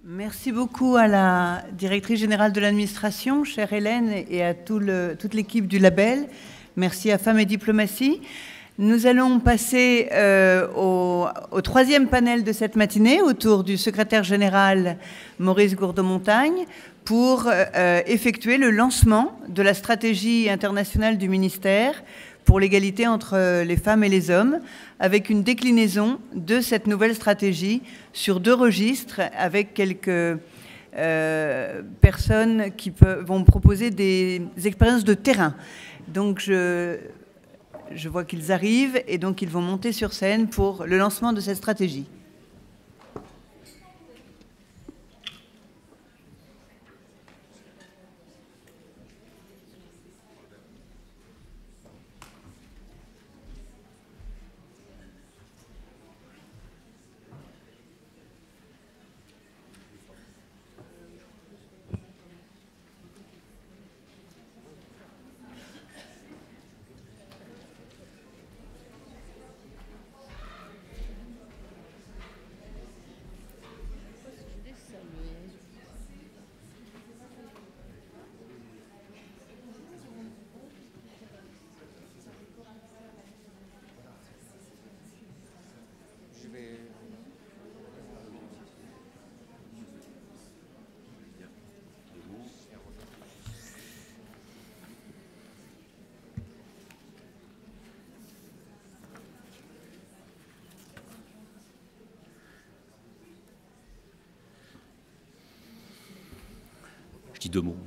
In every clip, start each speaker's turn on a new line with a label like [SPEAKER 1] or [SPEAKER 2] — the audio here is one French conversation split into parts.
[SPEAKER 1] Merci beaucoup à la directrice générale de l'administration, chère Hélène, et à toute l'équipe du label. Merci à Femmes et Diplomatie. Nous allons passer au troisième panel de cette matinée, autour du secrétaire général Maurice Gourdeau-Montagne, pour effectuer le lancement de la stratégie internationale du ministère pour l'égalité entre les femmes et les hommes, avec une déclinaison de cette nouvelle stratégie sur 2 registres, avec quelques personnes qui vont proposer des expériences de terrain. Donc je vois qu'ils arrivent et donc ils vont monter sur scène pour le lancement de cette stratégie.
[SPEAKER 2] Je dis 2 mots.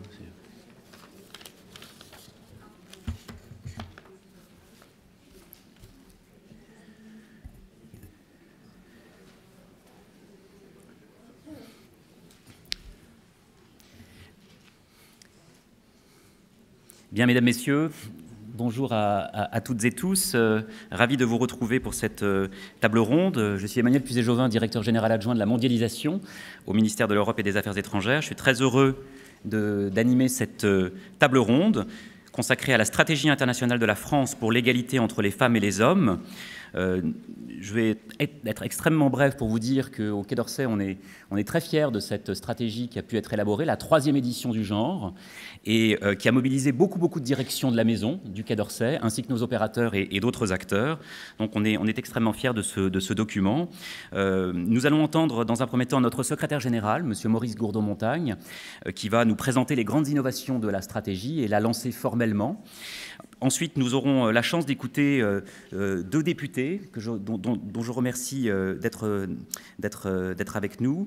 [SPEAKER 2] Bien, mesdames, messieurs, bonjour à toutes et tous. Ravi de vous retrouver pour cette table ronde. Je suis Emmanuel Puiset-Jovin, directeur général adjoint de la mondialisation au ministère de l'Europe et des Affaires étrangères. Je suis très heureux d'animer cette table ronde consacrée à la stratégie internationale de la France pour l'égalité entre les femmes et les hommes. Je vais être extrêmement bref pour vous dire qu'au Quai d'Orsay, on est très fiers de cette stratégie qui a pu être élaborée, la 3e édition du genre, et qui a mobilisé beaucoup de directions de la maison du Quai d'Orsay, ainsi que nos opérateurs et d'autres acteurs. Donc on est extrêmement fiers de ce document. Nous allons entendre dans un premier temps notre secrétaire général, M. Maurice Gourdeau-Montagne, qui va nous présenter les grandes innovations de la stratégie et la lancer formellement. Ensuite, nous aurons la chance d'écouter 2 députés dont je remercie d'être avec nous,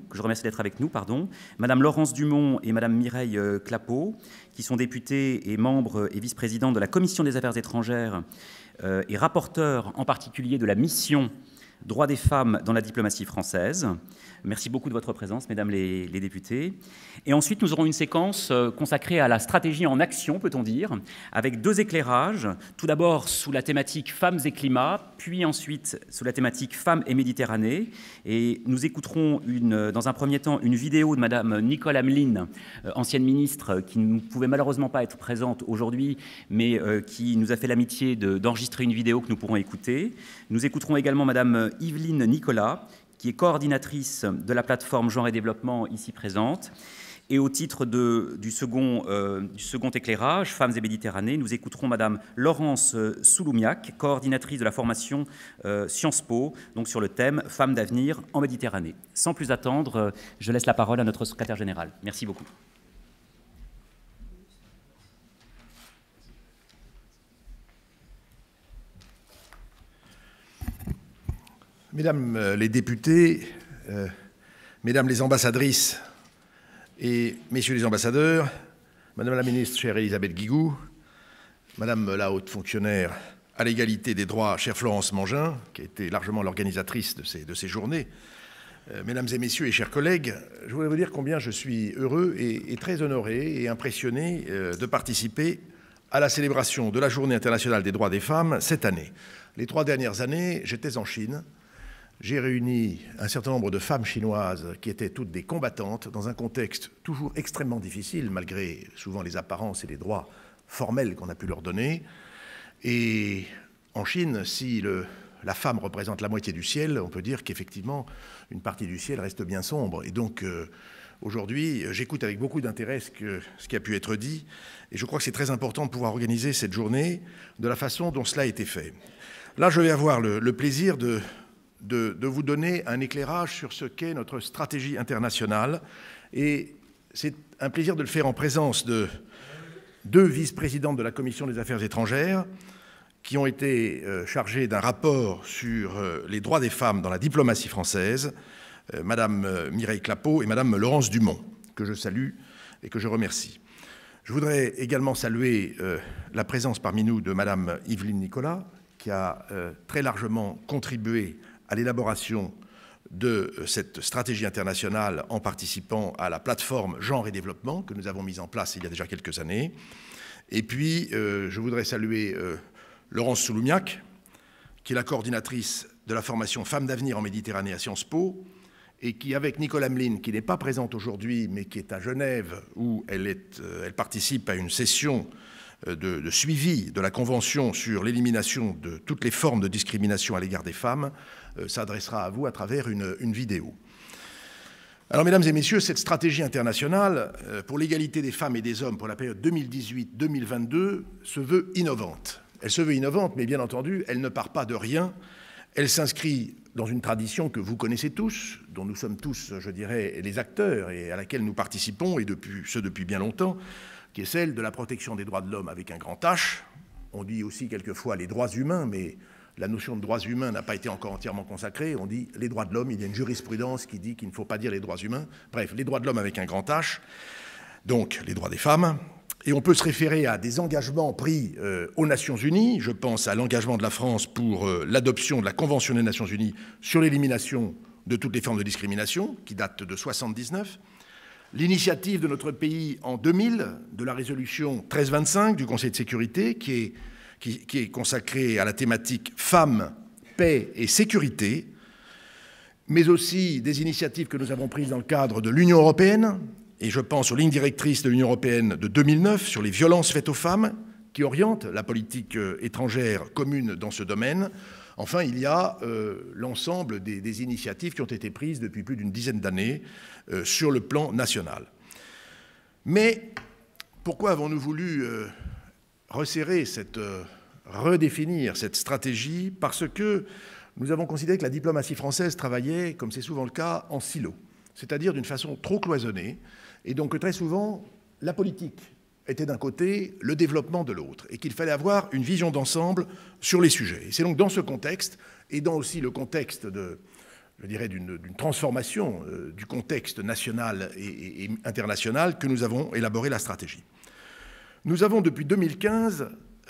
[SPEAKER 2] Madame Laurence Dumont et Madame Mireille Clapeau, qui sont députées et membres et vice-présidents de la Commission des Affaires étrangères et rapporteurs en particulier de la mission Droits des femmes dans la diplomatie française. Merci beaucoup de votre présence, mesdames les députés. Et ensuite, nous aurons une séquence consacrée à la stratégie en action, peut-on dire, avec 2 éclairages. Tout d'abord sous la thématique femmes et climat, puis ensuite sous la thématique femmes et Méditerranée. Et nous écouterons dans un premier temps une vidéo de madame Nicole Ameline, ancienne ministre, qui ne pouvait malheureusement pas être présente aujourd'hui, mais qui nous a fait l'amitié d'enregistrer une vidéo que nous pourrons écouter. Nous écouterons également madame Yveline Nicolas, qui est coordinatrice de la plateforme Genre et Développement ici présente. Et au titre du second éclairage, Femmes et Méditerranée, nous écouterons madame Laurence Souloumiac, coordinatrice de la formation Sciences Po, donc sur le thème Femmes d'avenir en Méditerranée. Sans plus attendre, je laisse la parole à notre secrétaire général. Merci beaucoup.
[SPEAKER 3] Mesdames les députés, Mesdames les ambassadrices et Messieurs les ambassadeurs, Madame la ministre, chère Elisabeth Guigou, Madame la haute fonctionnaire à l'égalité des droits, chère Florence Mangin, qui a été largement l'organisatrice de ces journées, Mesdames et Messieurs et chers collègues, je voudrais vous dire combien je suis heureux et très honoré et impressionné de participer à la célébration de la Journée internationale des droits des femmes cette année. Les 3 dernières années, j'étais en Chine. J'ai réuni un certain nombre de femmes chinoises qui étaient toutes des combattantes dans un contexte toujours extrêmement difficile, malgré souvent les apparences et les droits formels qu'on a pu leur donner. Et en Chine, si la femme représente la moitié du ciel, on peut dire qu'effectivement, une partie du ciel reste bien sombre. Et donc, aujourd'hui. J'écoute avec beaucoup d'intérêt ce qui a pu être dit, et je crois que c'est très important de pouvoir organiser cette journée de la façon dont cela a été fait. Là, je vais avoir le plaisir de vous donner un éclairage sur ce qu'est notre stratégie internationale, et c'est un plaisir de le faire en présence de deux vice-présidentes de la Commission des Affaires étrangères qui ont été chargées d'un rapport sur les droits des femmes dans la diplomatie française, Madame Mireille Clapeau et Madame Laurence Dumont, que je salue et que je remercie. Je voudrais également saluer la présence parmi nous de Madame Yveline Nicolas, qui a très largement contribué à l'élaboration de cette stratégie internationale en participant à la plateforme Genre et Développement que nous avons mise en place il y a déjà quelques années. Et puis, je voudrais saluer Laurence Souloumiac, qui est la coordinatrice de la formation Femmes d'avenir en Méditerranée à Sciences Po, et qui, avec Nicole Hamelin, qui n'est pas présente aujourd'hui, mais qui est à Genève, où elle participe à une session de suivi de la Convention sur l'élimination de toutes les formes de discrimination à l'égard des femmes, s'adressera à vous à travers une vidéo. Alors, mesdames et messieurs, cette stratégie internationale pour l'égalité des femmes et des hommes pour la période 2018-2022 se veut innovante. Elle se veut innovante, mais bien entendu, elle ne part pas de rien. Elle s'inscrit dans une tradition que vous connaissez tous, dont nous sommes tous, je dirais, les acteurs et à laquelle nous participons, et depuis bien longtemps, qui est celle de la protection des droits de l'homme avec un grand H. On dit aussi quelquefois les droits humains, mais la notion de droits humains n'a pas été encore entièrement consacrée. On dit les droits de l'homme, il y a une jurisprudence qui dit qu'il ne faut pas dire les droits humains. Bref, les droits de l'homme avec un grand H, donc les droits des femmes. Et on peut se référer à des engagements pris aux Nations Unies. Je pense à l'engagement de la France pour l'adoption de la Convention des Nations Unies sur l'élimination de toutes les formes de discrimination, qui date de 1979. L'initiative de notre pays en 2000 de la résolution 1325 du Conseil de sécurité, qui est consacrée à la thématique femmes, paix et sécurité, mais aussi des initiatives que nous avons prises dans le cadre de l'Union européenne, et je pense aux lignes directrices de l'Union européenne de 2009 sur les violences faites aux femmes, qui orientent la politique étrangère commune dans ce domaine. Enfin, il y a l'ensemble des initiatives qui ont été prises depuis plus d'une dizaine d'années sur le plan national. Mais pourquoi avons-nous voulu redéfinir cette stratégie? Parce que nous avons considéré que la diplomatie française travaillait, comme c'est souvent le cas, en silo, c'est-à-dire d'une façon trop cloisonnée, et donc que très souvent, la politique était d'un côté, le développement de l'autre, et qu'il fallait avoir une vision d'ensemble sur les sujets. Et c'est donc dans ce contexte, et dans aussi le contexte d'une transformation du contexte national et international, que nous avons élaboré la stratégie. Nous avons depuis 2015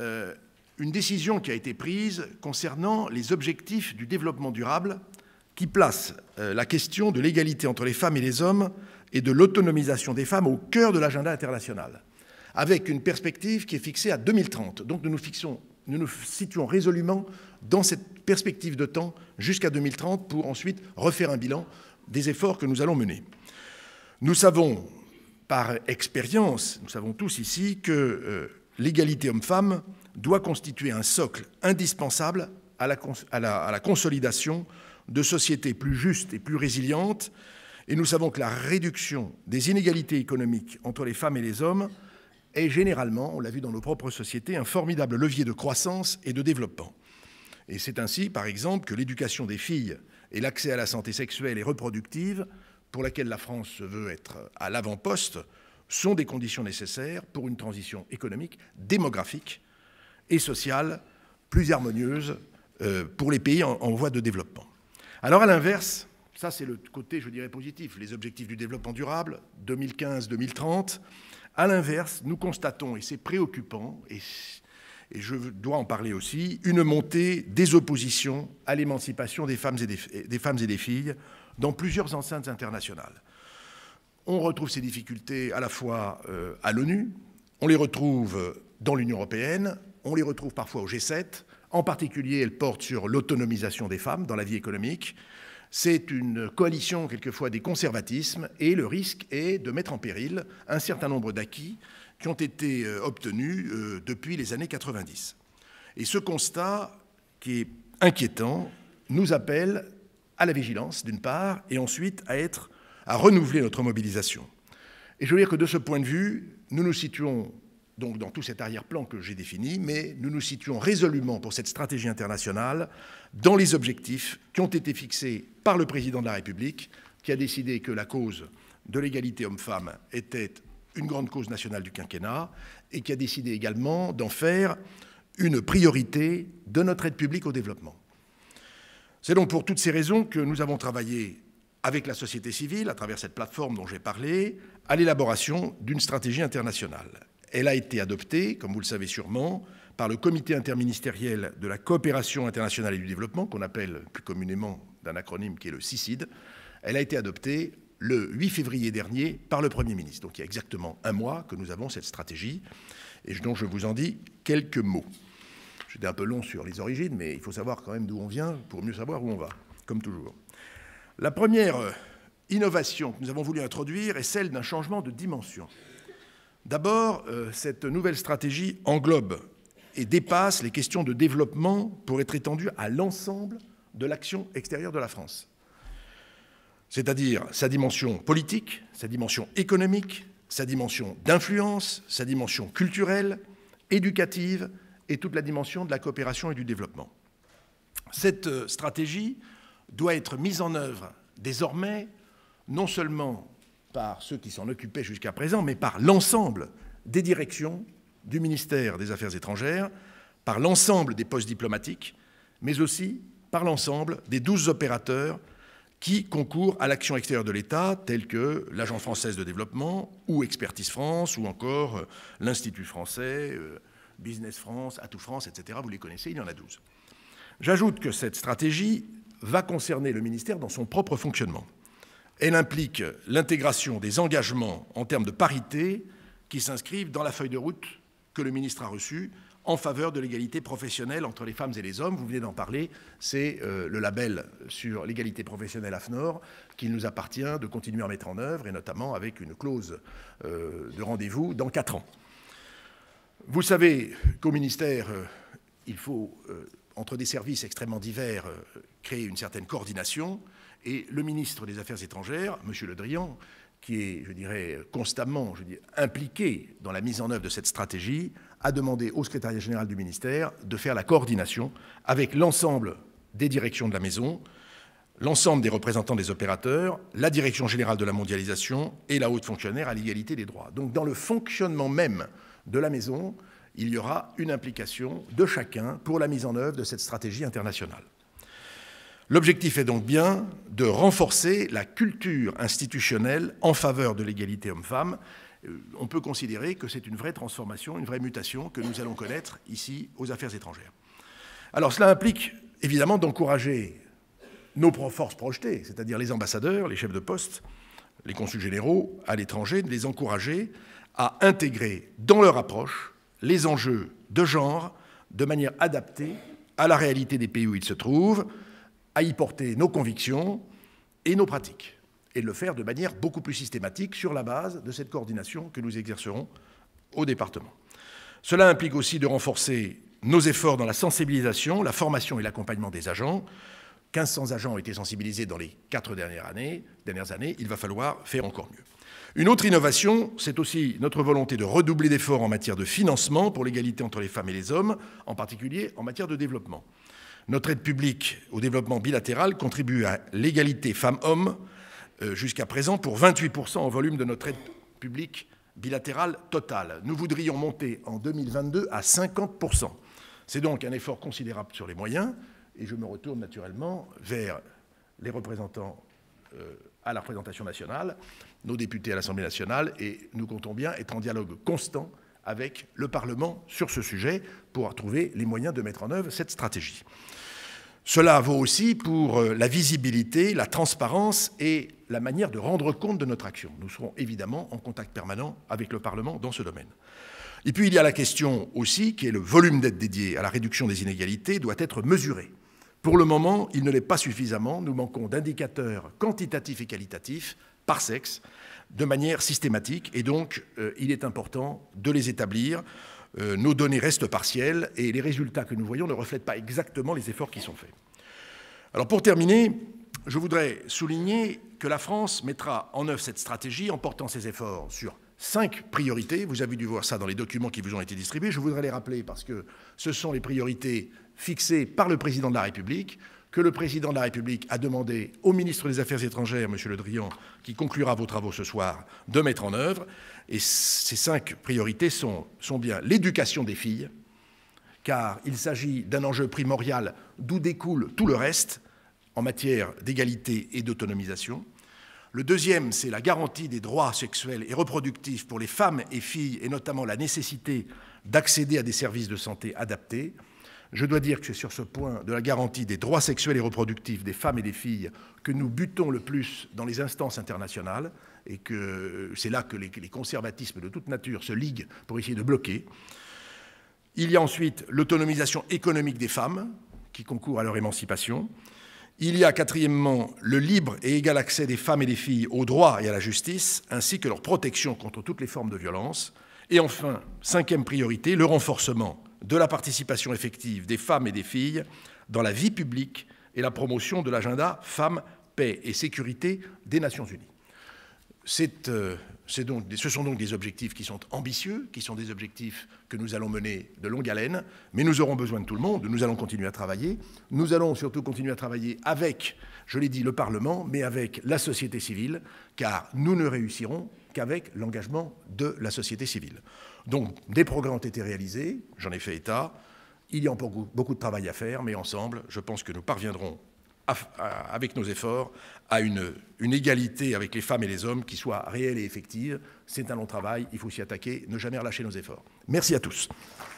[SPEAKER 3] une décision qui a été prise concernant les objectifs du développement durable, qui place la question de l'égalité entre les femmes et les hommes et de l'autonomisation des femmes au cœur de l'agenda international, avec une perspective qui est fixée à 2030. Donc nous nous situons résolument dans cette perspective de temps jusqu'à 2030 pour ensuite refaire un bilan des efforts que nous allons mener. Nous savons par expérience, nous savons tous ici que l'égalité homme-femme doit constituer un socle indispensable à la consolidation de sociétés plus justes et plus résilientes, et nous savons que la réduction des inégalités économiques entre les femmes et les hommes est généralement, on l'a vu dans nos propres sociétés, un formidable levier de croissance et de développement. Et c'est ainsi, par exemple, que l'éducation des filles et l'accès à la santé sexuelle et reproductive, pour laquelle la France se veut être à l'avant-poste, sont des conditions nécessaires pour une transition économique, démographique et sociale plus harmonieuse pour les pays en voie de développement. Alors à l'inverse, ça c'est le côté, je dirais, positif, les objectifs du développement durable, 2015-2030. À l'inverse, nous constatons, et c'est préoccupant, et je dois en parler aussi, une montée des oppositions à l'émancipation des femmes et des filles dans plusieurs enceintes internationales. On retrouve ces difficultés à la fois à l'ONU, on les retrouve dans l'Union européenne, on les retrouve parfois au G7. En particulier, elles portent sur l'autonomisation des femmes dans la vie économique. C'est une coalition, quelquefois, des conservatismes, et le risque est de mettre en péril un certain nombre d'acquis qui ont été obtenus depuis les années 90. Et ce constat, qui est inquiétant, nous appelle à la vigilance, d'une part, et ensuite à être à renouveler notre mobilisation. Et je veux dire que de ce point de vue, nous nous situons donc dans tout cet arrière-plan que j'ai défini, mais nous nous situons résolument pour cette stratégie internationale dans les objectifs qui ont été fixés par le président de la République, qui a décidé que la cause de l'égalité homme-femme était une grande cause nationale du quinquennat et qui a décidé également d'en faire une priorité de notre aide publique au développement. C'est donc pour toutes ces raisons que nous avons travaillé avec la société civile, à travers cette plateforme dont j'ai parlé, à l'élaboration d'une stratégie internationale. Elle a été adoptée, comme vous le savez sûrement, par le Comité interministériel de la coopération internationale et du développement, qu'on appelle plus communément d'un acronyme qui est le CICID. Elle a été adoptée le 8 février dernier par le Premier ministre. Donc il y a exactement un mois que nous avons cette stratégie, et donc je vous en dis quelques mots. J'étais un peu long sur les origines, mais il faut savoir quand même d'où on vient pour mieux savoir où on va, comme toujours. La première innovation que nous avons voulu introduire est celle d'un changement de dimension. D'abord, cette nouvelle stratégie englobe et dépasse les questions de développement pour être étendue à l'ensemble de l'action extérieure de la France. C'est-à-dire sa dimension politique, sa dimension économique, sa dimension d'influence, sa dimension culturelle, éducative et toute la dimension de la coopération et du développement. Cette stratégie doit être mise en œuvre désormais non seulement par ceux qui s'en occupaient jusqu'à présent, mais par l'ensemble des directions du ministère des Affaires étrangères, par l'ensemble des postes diplomatiques, mais aussi par l'ensemble des 12 opérateurs qui concourent à l'action extérieure de l'État, tels que l'Agence française de développement, ou Expertise France, ou encore l'Institut français, Business France, Atout France, etc. Vous les connaissez, il y en a 12. J'ajoute que cette stratégie va concerner le ministère dans son propre fonctionnement. Elle implique l'intégration des engagements en termes de parité qui s'inscrivent dans la feuille de route que le ministre a reçue en faveur de l'égalité professionnelle entre les femmes et les hommes. Vous venez d'en parler, c'est le label sur l'égalité professionnelle AFNOR qu'il nous appartient de continuer à mettre en œuvre, et notamment avec une clause de rendez-vous dans 4 ans. Vous savez qu'au ministère, il faut, entre des services extrêmement divers, créer une certaine coordination, et le ministre des Affaires étrangères, M. Le Drian, qui est, je dirais, constamment impliqué dans la mise en œuvre de cette stratégie, a demandé au secrétariat général du ministère de faire la coordination avec l'ensemble des directions de la maison, l'ensemble des représentants des opérateurs, la direction générale de la mondialisation et la haute fonctionnaire à l'égalité des droits. Donc dans le fonctionnement même de la maison, il y aura une implication de chacun pour la mise en œuvre de cette stratégie internationale. L'objectif est donc bien de renforcer la culture institutionnelle en faveur de l'égalité homme-femme. On peut considérer que c'est une vraie transformation, une vraie mutation que nous allons connaître ici aux Affaires étrangères. Alors cela implique évidemment d'encourager nos forces projetées, c'est-à-dire les ambassadeurs, les chefs de poste, les consuls généraux à l'étranger, de les encourager à intégrer dans leur approche les enjeux de genre de manière adaptée à la réalité des pays où ils se trouvent, à y porter nos convictions et nos pratiques, et de le faire de manière beaucoup plus systématique sur la base de cette coordination que nous exercerons au département. Cela implique aussi de renforcer nos efforts dans la sensibilisation, la formation et l'accompagnement des agents. 1500 agents ont été sensibilisés dans les 4 dernières années. Il va falloir faire encore mieux. Une autre innovation, c'est aussi notre volonté de redoubler d'efforts en matière de financement pour l'égalité entre les femmes et les hommes, en particulier en matière de développement. Notre aide publique au développement bilatéral contribue à l'égalité femmes-hommes jusqu'à présent pour 28% en volume de notre aide publique bilatérale totale. Nous voudrions monter en 2022 à 50%. C'est donc un effort considérable sur les moyens, et je me retourne naturellement vers les représentants à la représentation nationale, nos députés à l'Assemblée nationale, et nous comptons bien être en dialogue constant avec le Parlement sur ce sujet pour trouver les moyens de mettre en œuvre cette stratégie. Cela vaut aussi pour la visibilité, la transparence et la manière de rendre compte de notre action. Nous serons évidemment en contact permanent avec le Parlement dans ce domaine. Et puis il y a la question aussi qui est le volume d'aide dédié à la réduction des inégalités doit être mesuré. Pour le moment, il ne l'est pas suffisamment. Nous manquons d'indicateurs quantitatifs et qualitatifs par sexe de manière systématique et donc il est important de les établir. Nos données restent partielles et les résultats que nous voyons ne reflètent pas exactement les efforts qui sont faits. Alors pour terminer, je voudrais souligner que la France mettra en œuvre cette stratégie en portant ses efforts sur 5 priorités. Vous avez dû voir ça dans les documents qui vous ont été distribués. Je voudrais les rappeler parce que ce sont les priorités fixées par le Président de la République, que le Président de la République a demandé au ministre des Affaires étrangères, M. Le Drian, qui conclura vos travaux ce soir, de mettre en œuvre. Et ces 5 priorités sont bien l'éducation des filles, car il s'agit d'un enjeu primordial d'où découle tout le reste en matière d'égalité et d'autonomisation. Le deuxième, c'est la garantie des droits sexuels et reproductifs pour les femmes et filles, et notamment la nécessité d'accéder à des services de santé adaptés. Je dois dire que c'est sur ce point de la garantie des droits sexuels et reproductifs des femmes et des filles que nous butons le plus dans les instances internationales, et que c'est là que les conservatismes de toute nature se liguent pour essayer de bloquer. Il y a ensuite l'autonomisation économique des femmes, qui concourt à leur émancipation. Il y a, quatrièmement, le libre et égal accès des femmes et des filles aux droits et à la justice, ainsi que leur protection contre toutes les formes de violence. Et enfin, 5e priorité, le renforcement de la participation effective des femmes et des filles dans la vie publique et la promotion de l'agenda Femmes, Paix et Sécurité des Nations Unies. Ce sont donc des objectifs qui sont ambitieux, qui sont des objectifs que nous allons mener de longue haleine, mais nous aurons besoin de tout le monde, nous allons continuer à travailler. Nous allons surtout continuer à travailler avec, je l'ai dit, le Parlement, mais avec la société civile, car nous ne réussirons qu'avec l'engagement de la société civile. Donc, des progrès ont été réalisés, j'en ai fait état, il y a encore beaucoup de travail à faire, mais ensemble, je pense que nous parviendrons avec nos efforts, à une égalité avec les femmes et les hommes qui soit réelle et effective. C'est un long travail, il faut s'y attaquer, ne jamais relâcher nos efforts. Merci à tous.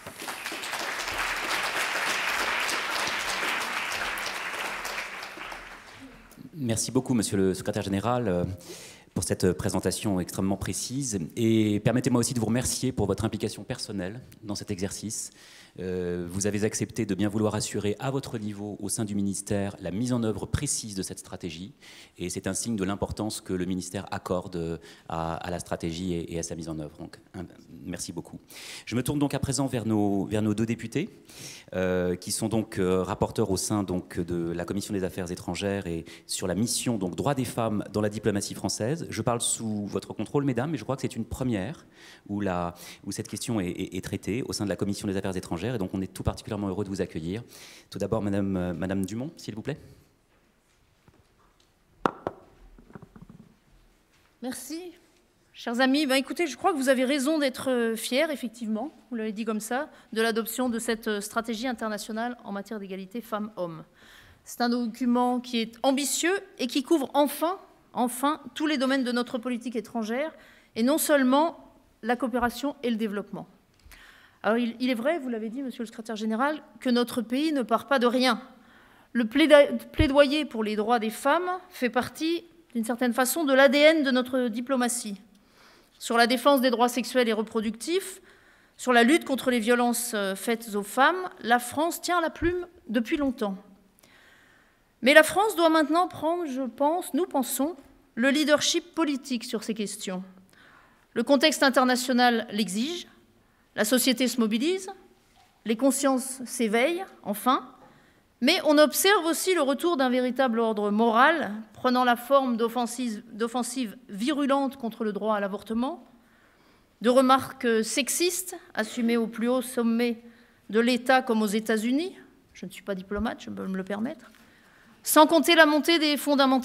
[SPEAKER 2] Merci beaucoup, Monsieur le Secrétaire Général, pour cette présentation extrêmement précise. Et permettez-moi aussi de vous remercier pour votre implication personnelle dans cet exercice. Vous avez accepté de bien vouloir assurer à votre niveau, au sein du ministère, la mise en œuvre précise de cette stratégie. Et c'est un signe de l'importance que le ministère accorde à la stratégie et à sa mise en œuvre. Donc, merci beaucoup. Je me tourne donc à présent vers nos 2 députés, qui sont donc rapporteurs au sein donc, de la Commission des Affaires étrangères et sur la mission donc, droits des femmes dans la diplomatie française. Je parle sous votre contrôle, mesdames, mais je crois que c'est une première où cette question est traitée au sein de la Commission des Affaires étrangères. Et donc on est tout particulièrement heureux de vous accueillir. Tout d'abord, Madame Dumont, s'il vous plaît.
[SPEAKER 4] Merci. Chers amis, écoutez, je crois que vous avez raison d'être fiers, effectivement, vous l'avez dit comme ça, de l'adoption de cette stratégie internationale en matière d'égalité femmes-hommes. C'est un document qui est ambitieux et qui couvre enfin tous les domaines de notre politique étrangère, et non seulement la coopération et le développement. Alors, il est vrai, vous l'avez dit, Monsieur le Secrétaire Général, que notre pays ne part pas de rien. Le plaidoyer pour les droits des femmes fait partie, d'une certaine façon, de l'ADN de notre diplomatie. Sur la défense des droits sexuels et reproductifs, sur la lutte contre les violences faites aux femmes, la France tient la plume depuis longtemps. Mais la France doit maintenant prendre, nous pensons, le leadership politique sur ces questions. Le contexte international l'exige. La société se mobilise, les consciences s'éveillent, enfin, mais on observe aussi le retour d'un véritable ordre moral, prenant la forme d'offensives virulentes contre le droit à l'avortement, de remarques sexistes assumées au plus haut sommet de l'État comme aux États-Unis, je ne suis pas diplomate, je peux me le permettre, sans compter la montée des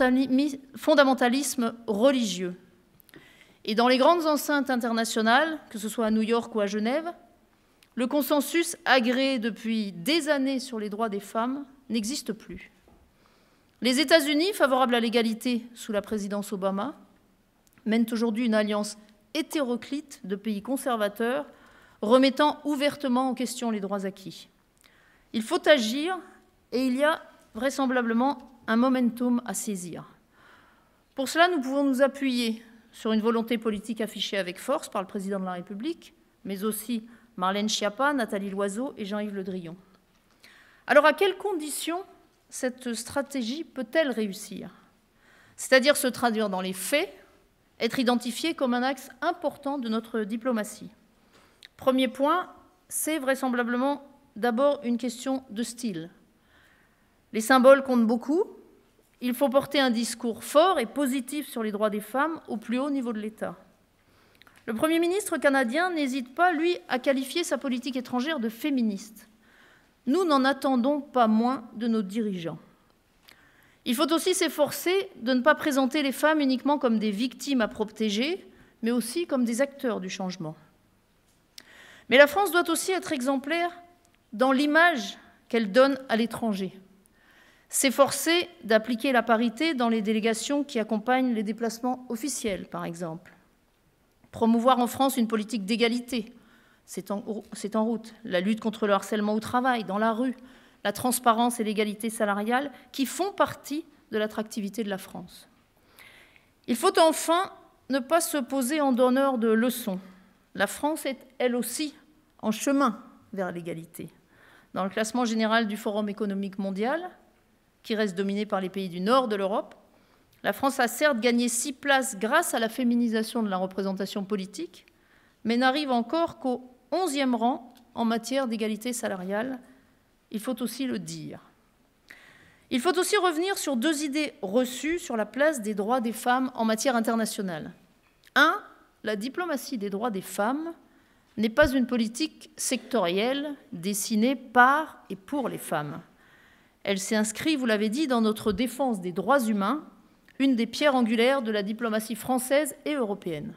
[SPEAKER 4] fondamentalismes religieux. Et dans les grandes enceintes internationales, que ce soit à New York ou à Genève, le consensus agréé depuis des années sur les droits des femmes n'existe plus. Les États-Unis, favorables à l'égalité sous la présidence Obama, mènent aujourd'hui une alliance hétéroclite de pays conservateurs, remettant ouvertement en question les droits acquis. Il faut agir et il y a vraisemblablement un momentum à saisir. Pour cela, nous pouvons nous appuyer sur une volonté politique affichée avec force par le Président de la République, mais aussi Marlène Schiappa, Nathalie Loiseau et Jean-Yves Le Drian. Alors, à quelles conditions cette stratégie peut-elle réussir? C'est-à-dire se traduire dans les faits, être identifiée comme un axe important de notre diplomatie. Premier point, c'est vraisemblablement d'abord une question de style. Les symboles comptent beaucoup, il faut porter un discours fort et positif sur les droits des femmes au plus haut niveau de l'État. Le Premier ministre canadien n'hésite pas, lui, à qualifier sa politique étrangère de féministe. Nous n'en attendons pas moins de nos dirigeants. Il faut aussi s'efforcer de ne pas présenter les femmes uniquement comme des victimes à protéger, mais aussi comme des acteurs du changement. Mais la France doit aussi être exemplaire dans l'image qu'elle donne à l'étranger. S'efforcer d'appliquer la parité dans les délégations qui accompagnent les déplacements officiels, par exemple. Promouvoir en France une politique d'égalité, c'est en route. La lutte contre le harcèlement au travail, dans la rue, la transparence et l'égalité salariale, qui font partie de l'attractivité de la France. Il faut enfin ne pas se poser en donneur de leçons. La France est, elle aussi, en chemin vers l'égalité. Dans le classement général du Forum économique mondial, qui reste dominé par les pays du nord de l'Europe, la France a certes gagné 6 places grâce à la féminisation de la représentation politique, mais n'arrive encore qu'au 11e rang en matière d'égalité salariale. Il faut aussi le dire. Il faut aussi revenir sur 2 idées reçues sur la place des droits des femmes en matière internationale. 1. La diplomatie des droits des femmes n'est pas une politique sectorielle dessinée par et pour les femmes. Elle s'inscrit, vous l'avez dit, dans notre défense des droits humains, une des pierres angulaires de la diplomatie française et européenne.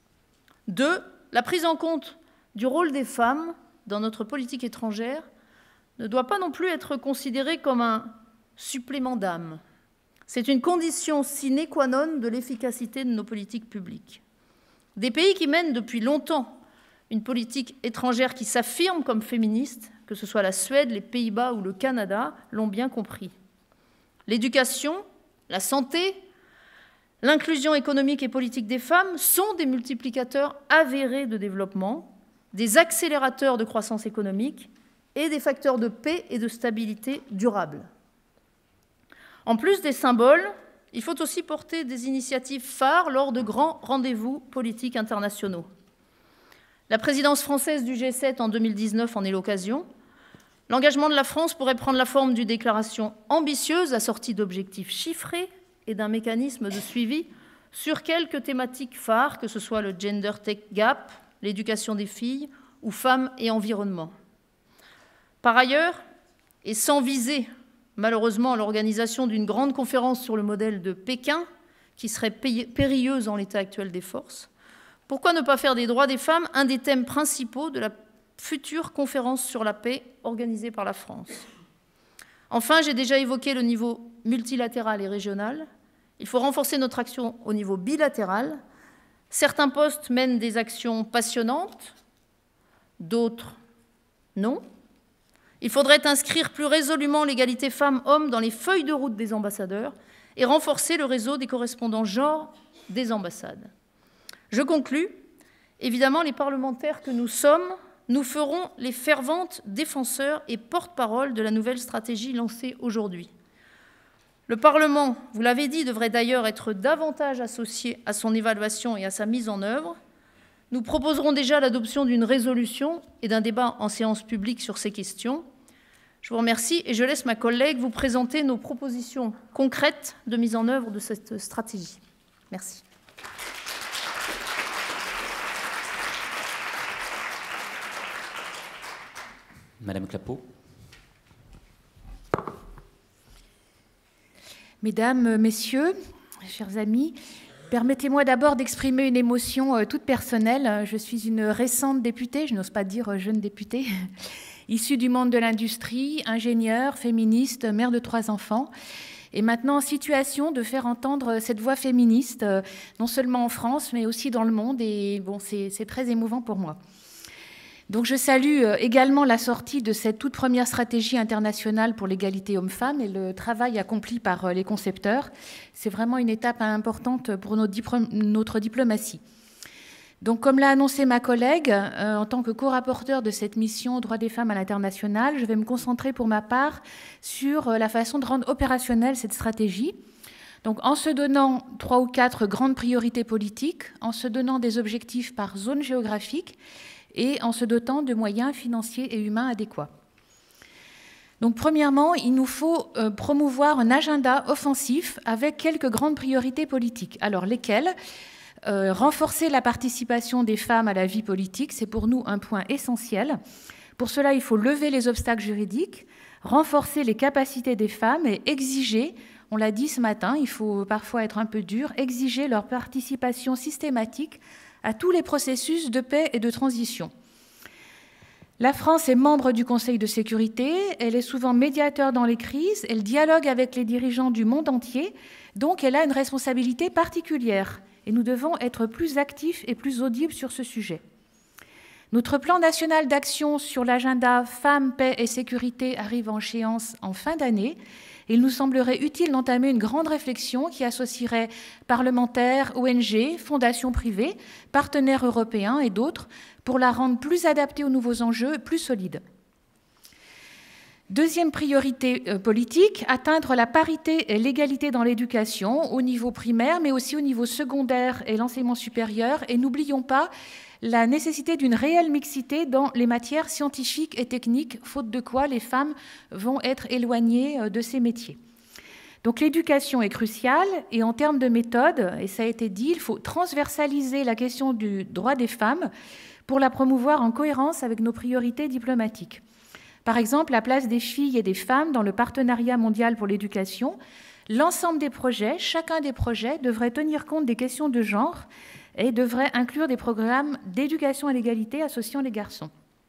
[SPEAKER 4] 2. La prise en compte du rôle des femmes dans notre politique étrangère ne doit pas non plus être considérée comme un supplément d'âme. C'est une condition sine qua non de l'efficacité de nos politiques publiques. Des pays qui mènent depuis longtemps une politique étrangère qui s'affirme comme féministe, que ce soit la Suède, les Pays-Bas ou le Canada, l'ont bien compris. L'éducation, la santé, l'inclusion économique et politique des femmes sont des multiplicateurs avérés de développement, des accélérateurs de croissance économique et des facteurs de paix et de stabilité durable. En plus des symboles, il faut aussi porter des initiatives phares lors de grands rendez-vous politiques internationaux. La présidence française du G7 en 2019 en est l'occasion. L'engagement de la France pourrait prendre la forme d'une déclaration ambitieuse assortie d'objectifs chiffrés et d'un mécanisme de suivi sur quelques thématiques phares, que ce soit le Gender Tech Gap, l'éducation des filles ou femmes et environnement. Par ailleurs, et sans viser malheureusement l'organisation d'une grande conférence sur le modèle de Pékin, qui serait périlleuse en l'état actuel des forces, pourquoi ne pas faire des droits des femmes un des thèmes principaux de la future conférence sur la paix organisée par la France? Enfin, j'ai déjà évoqué le niveau multilatéral et régional. Il faut renforcer notre action au niveau bilatéral. Certains postes mènent des actions passionnantes, d'autres non. Il faudrait inscrire plus résolument l'égalité femmes-hommes dans les feuilles de route des ambassadeurs et renforcer le réseau des correspondants genre des ambassades. Je conclus. Évidemment, les parlementaires que nous sommes, nous ferons les ferventes défenseurs et porte-parole de la nouvelle stratégie lancée aujourd'hui. Le Parlement, vous l'avez dit, devrait d'ailleurs être davantage associé à son évaluation et à sa mise en œuvre. Nous proposerons déjà l'adoption d'une résolution et d'un débat en séance publique sur ces questions. Je vous remercie et je laisse ma collègue vous présenter nos propositions concrètes de mise en œuvre de cette stratégie. Merci.
[SPEAKER 2] Madame Clapeau.
[SPEAKER 5] Mesdames, Messieurs, chers amis, permettez-moi d'abord d'exprimer une émotion toute personnelle. Je suis une récente députée, je n'ose pas dire jeune députée, issue du monde de l'industrie, ingénieure, féministe, mère de 3 enfants, et maintenant en situation de faire entendre cette voix féministe, non seulement en France, mais aussi dans le monde, et bon, c'est très émouvant pour moi. Donc je salue également la sortie de cette toute première stratégie internationale pour l'égalité hommes-femmes et le travail accompli par les concepteurs. C'est vraiment une étape importante pour notre diplomatie. Donc comme l'a annoncé ma collègue, en tant que co-rapporteur de cette mission Droits des femmes à l'international, je vais me concentrer pour ma part sur la façon de rendre opérationnelle cette stratégie. Donc en se donnant 3 ou 4 grandes priorités politiques, en se donnant des objectifs par zone géographique, et en se dotant de moyens financiers et humains adéquats. Donc premièrement, il nous faut promouvoir un agenda offensif avec quelques grandes priorités politiques. Alors lesquelles? Renforcer la participation des femmes à la vie politique, c'est pour nous un point essentiel. Pour cela, il faut lever les obstacles juridiques, renforcer les capacités des femmes et exiger, on l'a dit ce matin, il faut parfois être un peu dur, exiger leur participation systématique à tous les processus de paix et de transition. La France est membre du Conseil de sécurité, elle est souvent médiateur dans les crises, elle dialogue avec les dirigeants du monde entier, donc elle a une responsabilité particulière et nous devons être plus actifs et plus audibles sur ce sujet. Notre plan national d'action sur l'agenda Femmes, Paix et Sécurité arrive en échéance en fin d'année. Il nous semblerait utile d'entamer une grande réflexion qui associerait parlementaires, ONG, fondations privées, partenaires européens et d'autres pour la rendre plus adaptée aux nouveaux enjeux, plus solide. Deuxième priorité politique, atteindre la parité et l'égalité dans l'éducation au niveau primaire, mais aussi au niveau secondaire et l'enseignement supérieur. Et n'oublions pas la nécessité d'une réelle mixité dans les matières scientifiques et techniques, faute de quoi les femmes vont être éloignées de ces métiers. Donc l'éducation est cruciale et en termes de méthode, et ça a été dit, il faut transversaliser la question du droit des femmes pour la promouvoir en cohérence avec nos priorités diplomatiques. Par exemple, la place des filles et des femmes dans le partenariat mondial pour l'éducation. L'ensemble des projets, chacun des projets devrait tenir compte des questions de genre et devrait inclure des programmes d'éducation à l'égalité associant les garçons.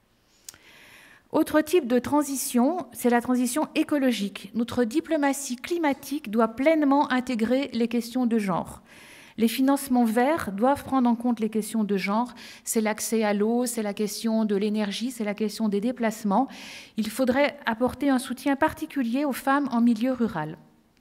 [SPEAKER 5] Autre type de transition, c'est la transition écologique. Notre diplomatie climatique doit pleinement intégrer les questions de genre. Les financements verts doivent prendre en compte les questions de genre. C'est l'accès à l'eau, c'est la question de l'énergie, c'est la question des déplacements. Il faudrait apporter un soutien particulier aux femmes en milieu rural.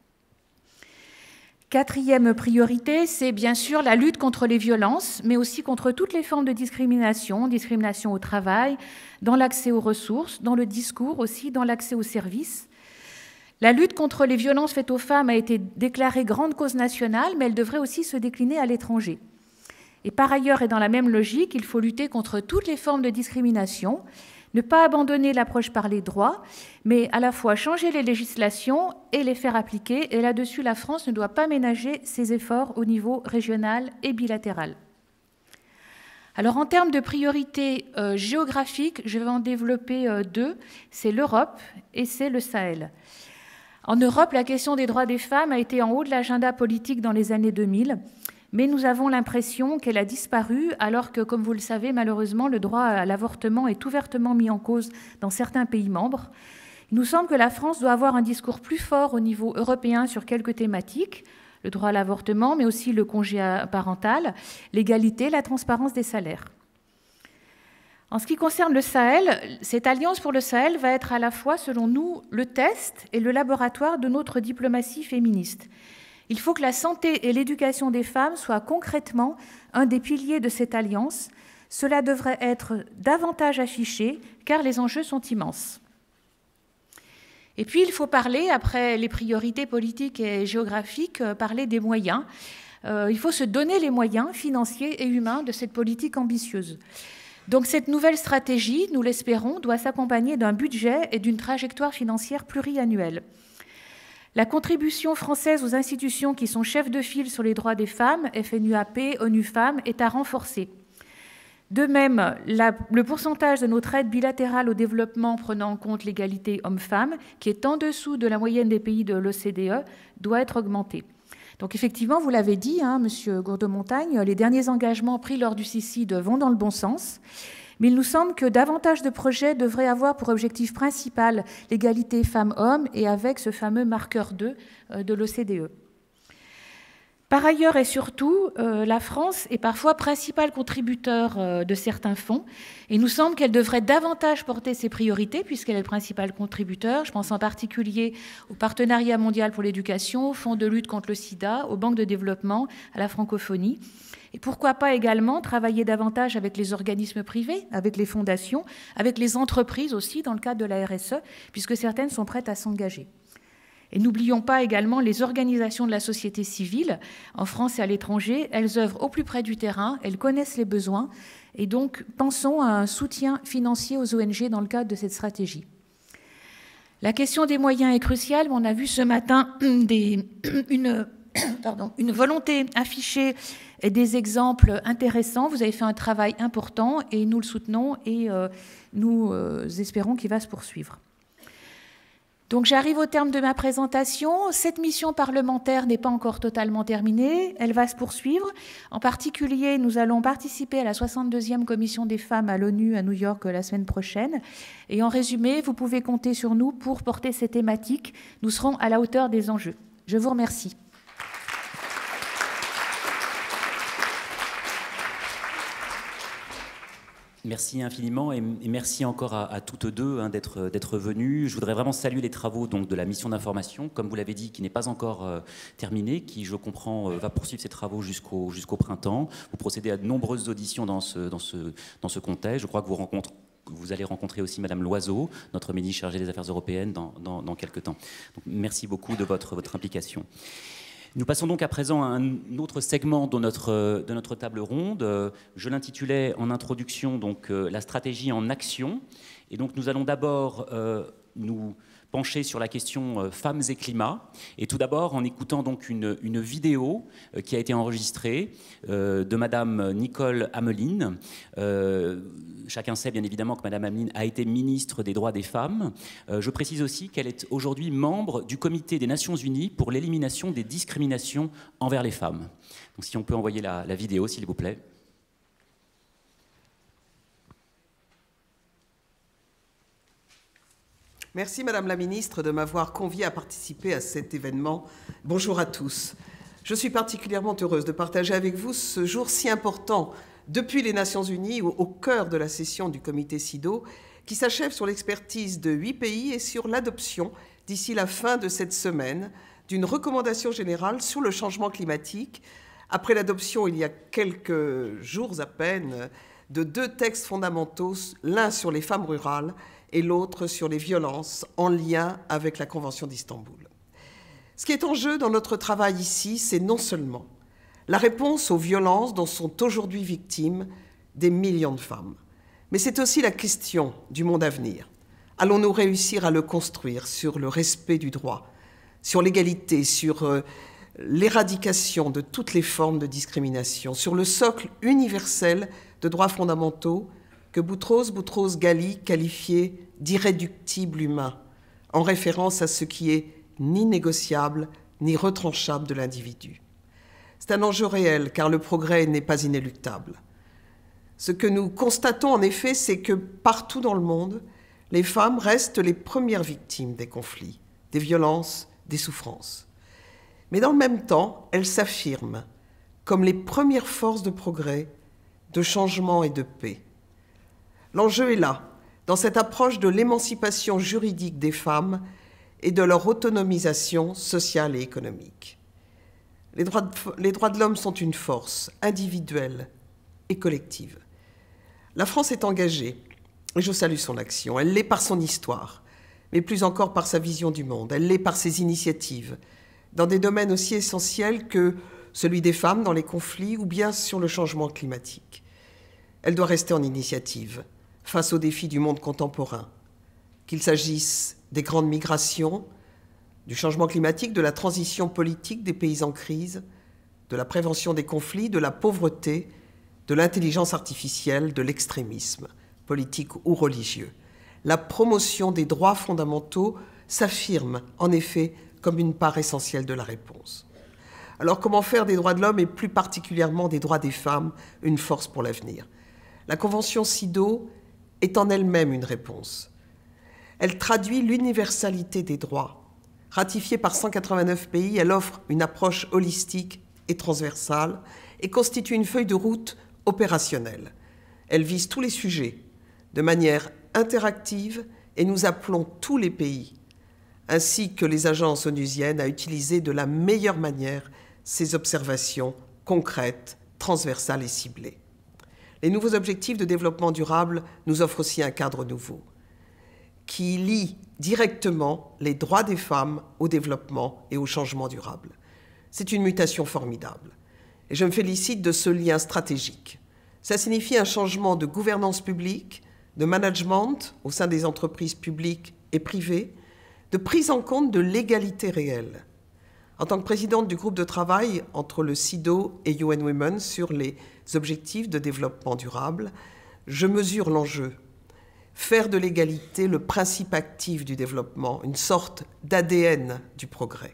[SPEAKER 5] Quatrième priorité, c'est bien sûr la lutte contre les violences, mais aussi contre toutes les formes de discrimination, discrimination au travail, dans l'accès aux ressources, dans le discours aussi, dans l'accès aux services. La lutte contre les violences faites aux femmes a été déclarée grande cause nationale, mais elle devrait aussi se décliner à l'étranger. Et par ailleurs, et dans la même logique, il faut lutter contre toutes les formes de discrimination, ne pas abandonner l'approche par les droits, mais à la fois changer les législations et les faire appliquer. Et là-dessus, la France ne doit pas ménager ses efforts au niveau régional et bilatéral. Alors en termes de priorités géographiques, je vais en développer deux. C'est l'Europe et c'est le Sahel. En Europe, la question des droits des femmes a été en haut de l'agenda politique dans les années 2000, mais nous avons l'impression qu'elle a disparu, alors que, comme vous le savez, malheureusement, le droit à l'avortement est ouvertement mis en cause dans certains pays membres. Il nous semble que la France doit avoir un discours plus fort au niveau européen sur quelques thématiques, le droit à l'avortement, mais aussi le congé parental, l'égalité, la transparence des salaires. En ce qui concerne le Sahel, cette alliance pour le Sahel va être à la fois, selon nous, le test et le laboratoire de notre diplomatie féministe. Il faut que la santé et l'éducation des femmes soient concrètement un des piliers de cette alliance. Cela devrait être davantage affiché, car les enjeux sont immenses. Et puis, il faut parler, après les priorités politiques et géographiques, parler des moyens. Il faut se donner les moyens financiers et humains de cette politique ambitieuse. Donc cette nouvelle stratégie, nous l'espérons, doit s'accompagner d'un budget et d'une trajectoire financière pluriannuelle. La contribution française aux institutions qui sont chefs de file sur les droits des femmes, FNUAP, ONU Femmes, est à renforcer. De même, le pourcentage de notre aide bilatérale au développement prenant en compte l'égalité hommes-femmes, qui est en dessous de la moyenne des pays de l'OCDE, doit être augmenté. Donc effectivement, vous l'avez dit, Monsieur Gourdeau-Montagne, les derniers engagements pris lors du CICID vont dans le bon sens, mais il nous semble que davantage de projets devraient avoir pour objectif principal l'égalité femmes-hommes et avec ce fameux marqueur 2 de l'OCDE. Par ailleurs et surtout, la France est parfois principal contributeur de certains fonds et il nous semble qu'elle devrait davantage porter ses priorités puisqu'elle est le principal contributeur. Je pense en particulier au Partenariat mondial pour l'éducation, au Fonds de lutte contre le sida, aux banques de développement, à la francophonie. Et pourquoi pas également travailler davantage avec les organismes privés, avec les fondations, avec les entreprises aussi dans le cadre de la RSE, puisque certaines sont prêtes à s'engager. Et n'oublions pas également les organisations de la société civile, en France et à l'étranger. Elles œuvrent au plus près du terrain, elles connaissent les besoins, et donc pensons à un soutien financier aux ONG dans le cadre de cette stratégie. La question des moyens est cruciale, mais on a vu ce matin une volonté affichée et des exemples intéressants. Vous avez fait un travail important et nous le soutenons et nous espérons qu'il va se poursuivre. Donc j'arrive au terme de ma présentation. Cette mission parlementaire n'est pas encore totalement terminée, elle va se poursuivre. En particulier, nous allons participer à la 62e commission des femmes à l'ONU à New York la semaine prochaine. Et en résumé, vous pouvez compter sur nous pour porter ces thématiques. Nous serons à la hauteur des enjeux. Je vous remercie.
[SPEAKER 2] Merci infiniment et merci encore à toutes deux d'être venues. Je voudrais vraiment saluer les travaux donc, de la mission d'information, comme vous l'avez dit, qui n'est pas encore terminée, qui, je comprends, va poursuivre ses travaux jusqu'au printemps. Vous procédez à de nombreuses auditions dans ce contexte. Je crois que vous allez rencontrer aussi Madame Loiseau, notre ministre chargée des Affaires européennes, dans quelques temps. Donc, merci beaucoup de votre implication. Nous passons donc à présent à un autre segment de notre table ronde. Je l'intitulais en introduction donc, la stratégie en action. Et donc nous allons d'abord nous pencher sur la question femmes et climat. Et tout d'abord en écoutant donc une vidéo qui a été enregistrée de Madame Nicole Ameline. Chacun sait bien évidemment que Madame Ameline a été ministre des droits des femmes. Je précise aussi qu'elle est aujourd'hui membre du Comité des Nations Unies pour l'élimination des discriminations envers les femmes. Donc si on peut envoyer la vidéo, s'il vous plaît.
[SPEAKER 6] Merci Madame la Ministre de m'avoir conviée à participer à cet événement. Bonjour à tous. Je suis particulièrement heureuse de partager avec vous ce jour si important depuis les Nations Unies au cœur de la session du comité CIDO qui s'achève sur l'expertise de 8 pays et sur l'adoption d'ici la fin de cette semaine d'une recommandation générale sur le changement climatique après l'adoption il y a quelques jours à peine de 2 textes fondamentaux, l'un sur les femmes rurales et l'autre sur les violences en lien avec la Convention d'Istanbul. Ce qui est en jeu dans notre travail ici, c'est non seulement la réponse aux violences dont sont aujourd'hui victimes des millions de femmes, mais c'est aussi la question du monde à venir. Allons-nous réussir à le construire sur le respect du droit, sur l'égalité, sur l'éradication de toutes les formes de discrimination, sur le socle universel de droits fondamentaux que Boutros-Ghali qualifiait d'irréductible humain, en référence à ce qui est ni négociable ni retranchable de l'individu. C'est un enjeu réel, car le progrès n'est pas inéluctable. Ce que nous constatons en effet, c'est que partout dans le monde, les femmes restent les premières victimes des conflits, des violences, des souffrances. Mais dans le même temps, elles s'affirment comme les premières forces de progrès, de changement et de paix. L'enjeu est là, dans cette approche de l'émancipation juridique des femmes et de leur autonomisation sociale et économique. Les droits de l'homme sont une force individuelle et collective. La France est engagée, et je salue son action. Elle l'est par son histoire, mais plus encore par sa vision du monde. Elle l'est par ses initiatives, dans des domaines aussi essentiels que celui des femmes dans les conflits ou bien sur le changement climatique. Elle doit rester en initiative face aux défis du monde contemporain, qu'il s'agisse des grandes migrations, du changement climatique, de la transition politique des pays en crise, de la prévention des conflits, de la pauvreté, de l'intelligence artificielle, de l'extrémisme, politique ou religieux. La promotion des droits fondamentaux s'affirme en effet comme une part essentielle de la réponse. Alors comment faire des droits de l'homme et plus particulièrement des droits des femmes une force pour l'avenir? La Convention CIDO est en elle-même une réponse. Elle traduit l'universalité des droits. Ratifiée par 189 pays, elle offre une approche holistique et transversale et constitue une feuille de route opérationnelle. Elle vise tous les sujets de manière interactive et nous appelons tous les pays, ainsi que les agences onusiennes, à utiliser de la meilleure manière ces observations concrètes, transversales et ciblées. Les nouveaux objectifs de développement durable nous offrent aussi un cadre nouveau qui lie directement les droits des femmes au développement et au changement durable. C'est une mutation formidable et je me félicite de ce lien stratégique. Ça signifie un changement de gouvernance publique, de management au sein des entreprises publiques et privées, de prise en compte de l'égalité réelle. En tant que présidente du groupe de travail entre le CIDO et UN Women sur les objectifs de développement durable, je mesure l'enjeu. Faire de l'égalité le principe actif du développement, une sorte d'ADN du progrès.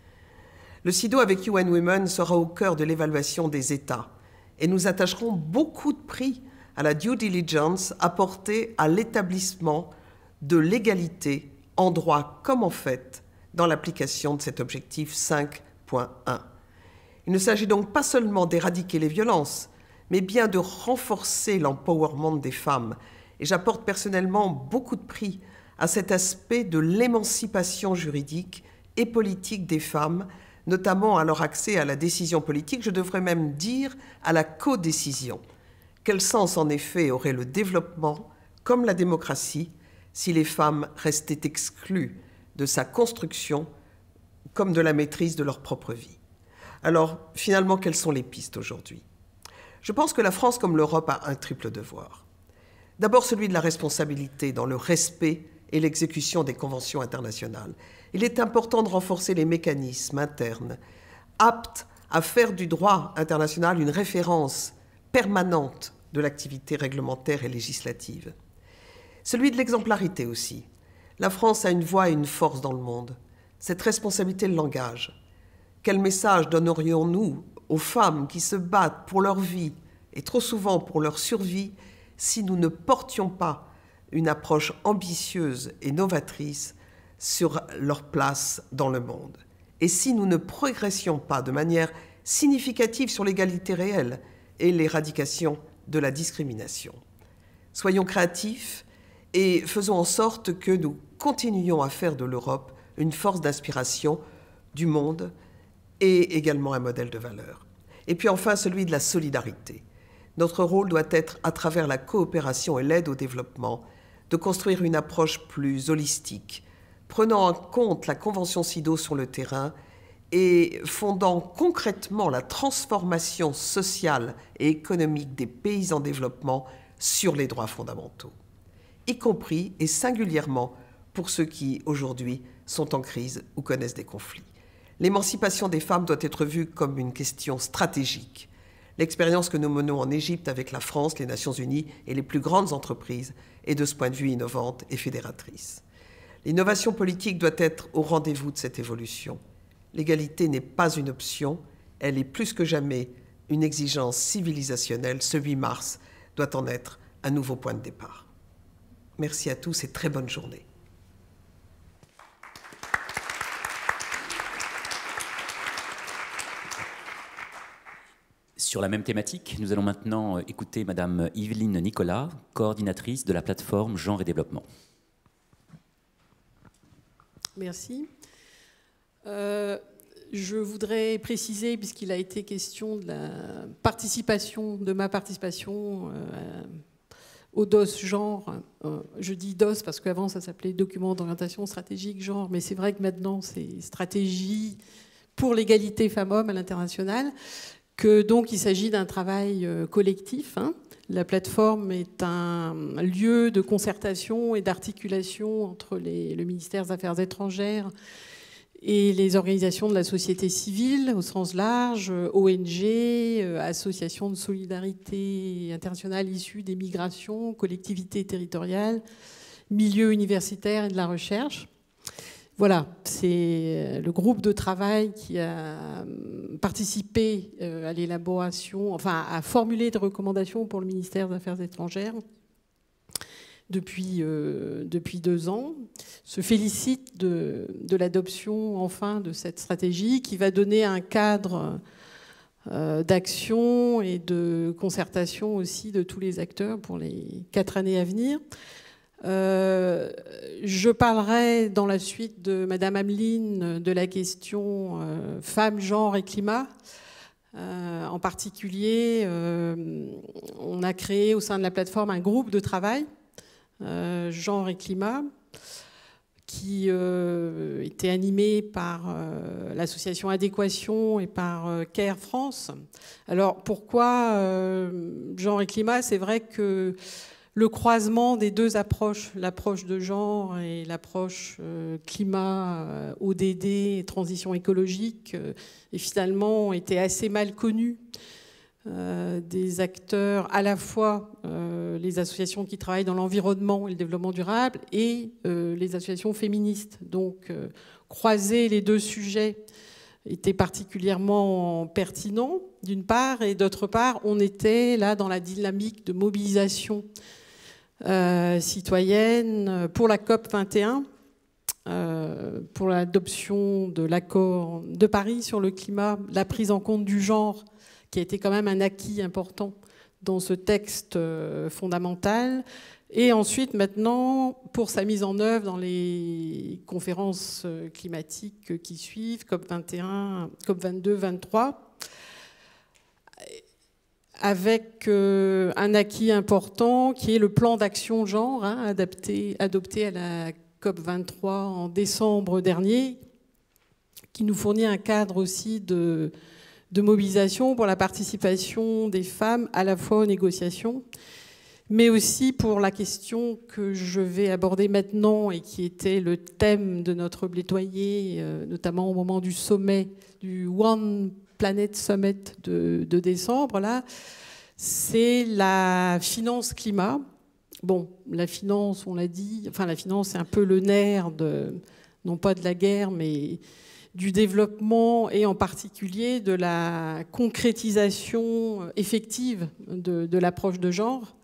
[SPEAKER 6] Le CIDO avec UN Women sera au cœur de l'évaluation des États et nous attacherons beaucoup de prix à la due diligence apportée à l'établissement de l'égalité en droit comme en fait dans l'application de cet objectif 5.1. Il ne s'agit donc pas seulement d'éradiquer les violences, mais bien de renforcer l'empowerment des femmes. Et j'apporte personnellement beaucoup de prix à cet aspect de l'émancipation juridique et politique des femmes, notamment à leur accès à la décision politique, je devrais même dire à la codécision. Quel sens en effet aurait le développement, comme la démocratie, si les femmes restaient exclues de sa construction comme de la maîtrise de leur propre vie? Alors, finalement, quelles sont les pistes aujourd'hui? Je pense que la France, comme l'Europe, a un triple devoir. D'abord, celui de la responsabilité dans le respect et l'exécution des conventions internationales. Il est important de renforcer les mécanismes internes, aptes à faire du droit international une référence permanente de l'activité réglementaire et législative. Celui de l'exemplarité aussi. La France a une voix et une force dans le monde. Cette responsabilité l'engage. Quel message donnerions-nous aux femmes qui se battent pour leur vie et trop souvent pour leur survie si nous ne portions pas une approche ambitieuse et novatrice sur leur place dans le monde? Et si nous ne progressions pas de manière significative sur l'égalité réelle et l'éradication de la discrimination? Soyons créatifs et faisons en sorte que nous continuions à faire de l'Europe une force d'inspiration du monde et également un modèle de valeur. Et puis enfin, celui de la solidarité. Notre rôle doit être, à travers la coopération et l'aide au développement, de construire une approche plus holistique, prenant en compte la Convention CIDO sur le terrain et fondant concrètement la transformation sociale et économique des pays en développement sur les droits fondamentaux, y compris et singulièrement pour ceux qui, aujourd'hui, sont en crise ou connaissent des conflits. L'émancipation des femmes doit être vue comme une question stratégique. L'expérience que nous menons en Égypte avec la France, les Nations Unies et les plus grandes entreprises est de ce point de vue innovante et fédératrice. L'innovation politique doit être au rendez-vous de cette évolution. L'égalité n'est pas une option, elle est plus que jamais une exigence civilisationnelle. Ce 8 mars doit en être un nouveau point de départ. Merci à tous et très bonne journée.
[SPEAKER 2] Sur la même thématique, nous allons maintenant écouter Madame Yveline Nicolas, coordinatrice de la plateforme Genre et Développement.
[SPEAKER 7] Merci. Je voudrais préciser, puisqu'il a été question de la participation, de ma participation au DOS genre. Je dis DOS parce qu'avant ça s'appelait document d'orientation stratégique genre, mais c'est vrai que maintenant c'est stratégie pour l'égalité femmes-hommes à l'international. Que donc il s'agit d'un travail collectif. La plateforme est un lieu de concertation et d'articulation entre le ministère des Affaires étrangères et les organisations de la société civile au sens large, ONG, associations de solidarité internationale issues des migrations, collectivités territoriales, milieux universitaires et de la recherche. Voilà, c'est le groupe de travail qui a participé à l'élaboration, enfin à formuler des recommandations pour le ministère des Affaires étrangères depuis 2 ans, se félicite de l'adoption enfin de cette stratégie qui va donner un cadre d'action et de concertation aussi de tous les acteurs pour les 4 années à venir. Je parlerai dans la suite de Madame Ameline de la question femmes, genre et climat. En particulier, on a créé au sein de la plateforme un groupe de travail genre et climat qui était animé par l'association Adéquation et par CARE France. Alors pourquoi genre et climat? C'est vrai que le croisement des deux approches, l'approche de genre et l'approche climat, ODD, transition écologique, et finalement était assez mal connu des acteurs, à la fois les associations qui travaillent dans l'environnement et le développement durable et les associations féministes. Donc croiser les deux sujets était particulièrement pertinent, d'une part, et d'autre part, on était là dans la dynamique de mobilisation citoyenne pour la COP 21, pour l'adoption de l'accord de Paris sur le climat, la prise en compte du genre, qui a été quand même un acquis important dans ce texte fondamental, et ensuite maintenant pour sa mise en œuvre dans les conférences climatiques qui suivent, COP 21, COP 22, 23, avec un acquis important qui est le plan d'action genre, adopté à la COP 23 en décembre dernier, qui nous fournit un cadre aussi de mobilisation pour la participation des femmes à la fois aux négociations, mais aussi pour la question que je vais aborder maintenant et qui était le thème de notre plaidoyer, notamment au moment du sommet, du One Planet Summit de décembre, là, c'est la finance climat. Bon, la finance, on l'a dit, enfin la finance c'est un peu le nerf non pas de la guerre, mais du développement et en particulier de la concrétisation effective de l'approche de genre.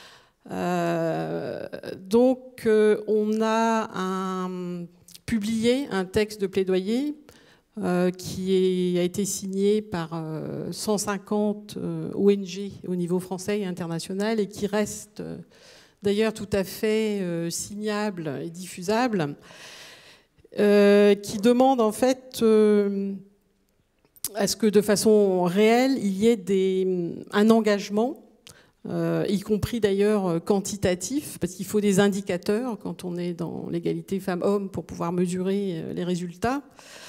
[SPEAKER 7] Donc on a publié un texte de plaidoyer qui a été signé par 150 ONG au niveau français et international et qui reste d'ailleurs tout à fait signable et diffusable, qui demande en fait à ce que de façon réelle il y ait un engagement, y compris d'ailleurs quantitatif, parce qu'il faut des indicateurs quand on est dans l'égalité femmes-hommes pour pouvoir mesurer les résultats.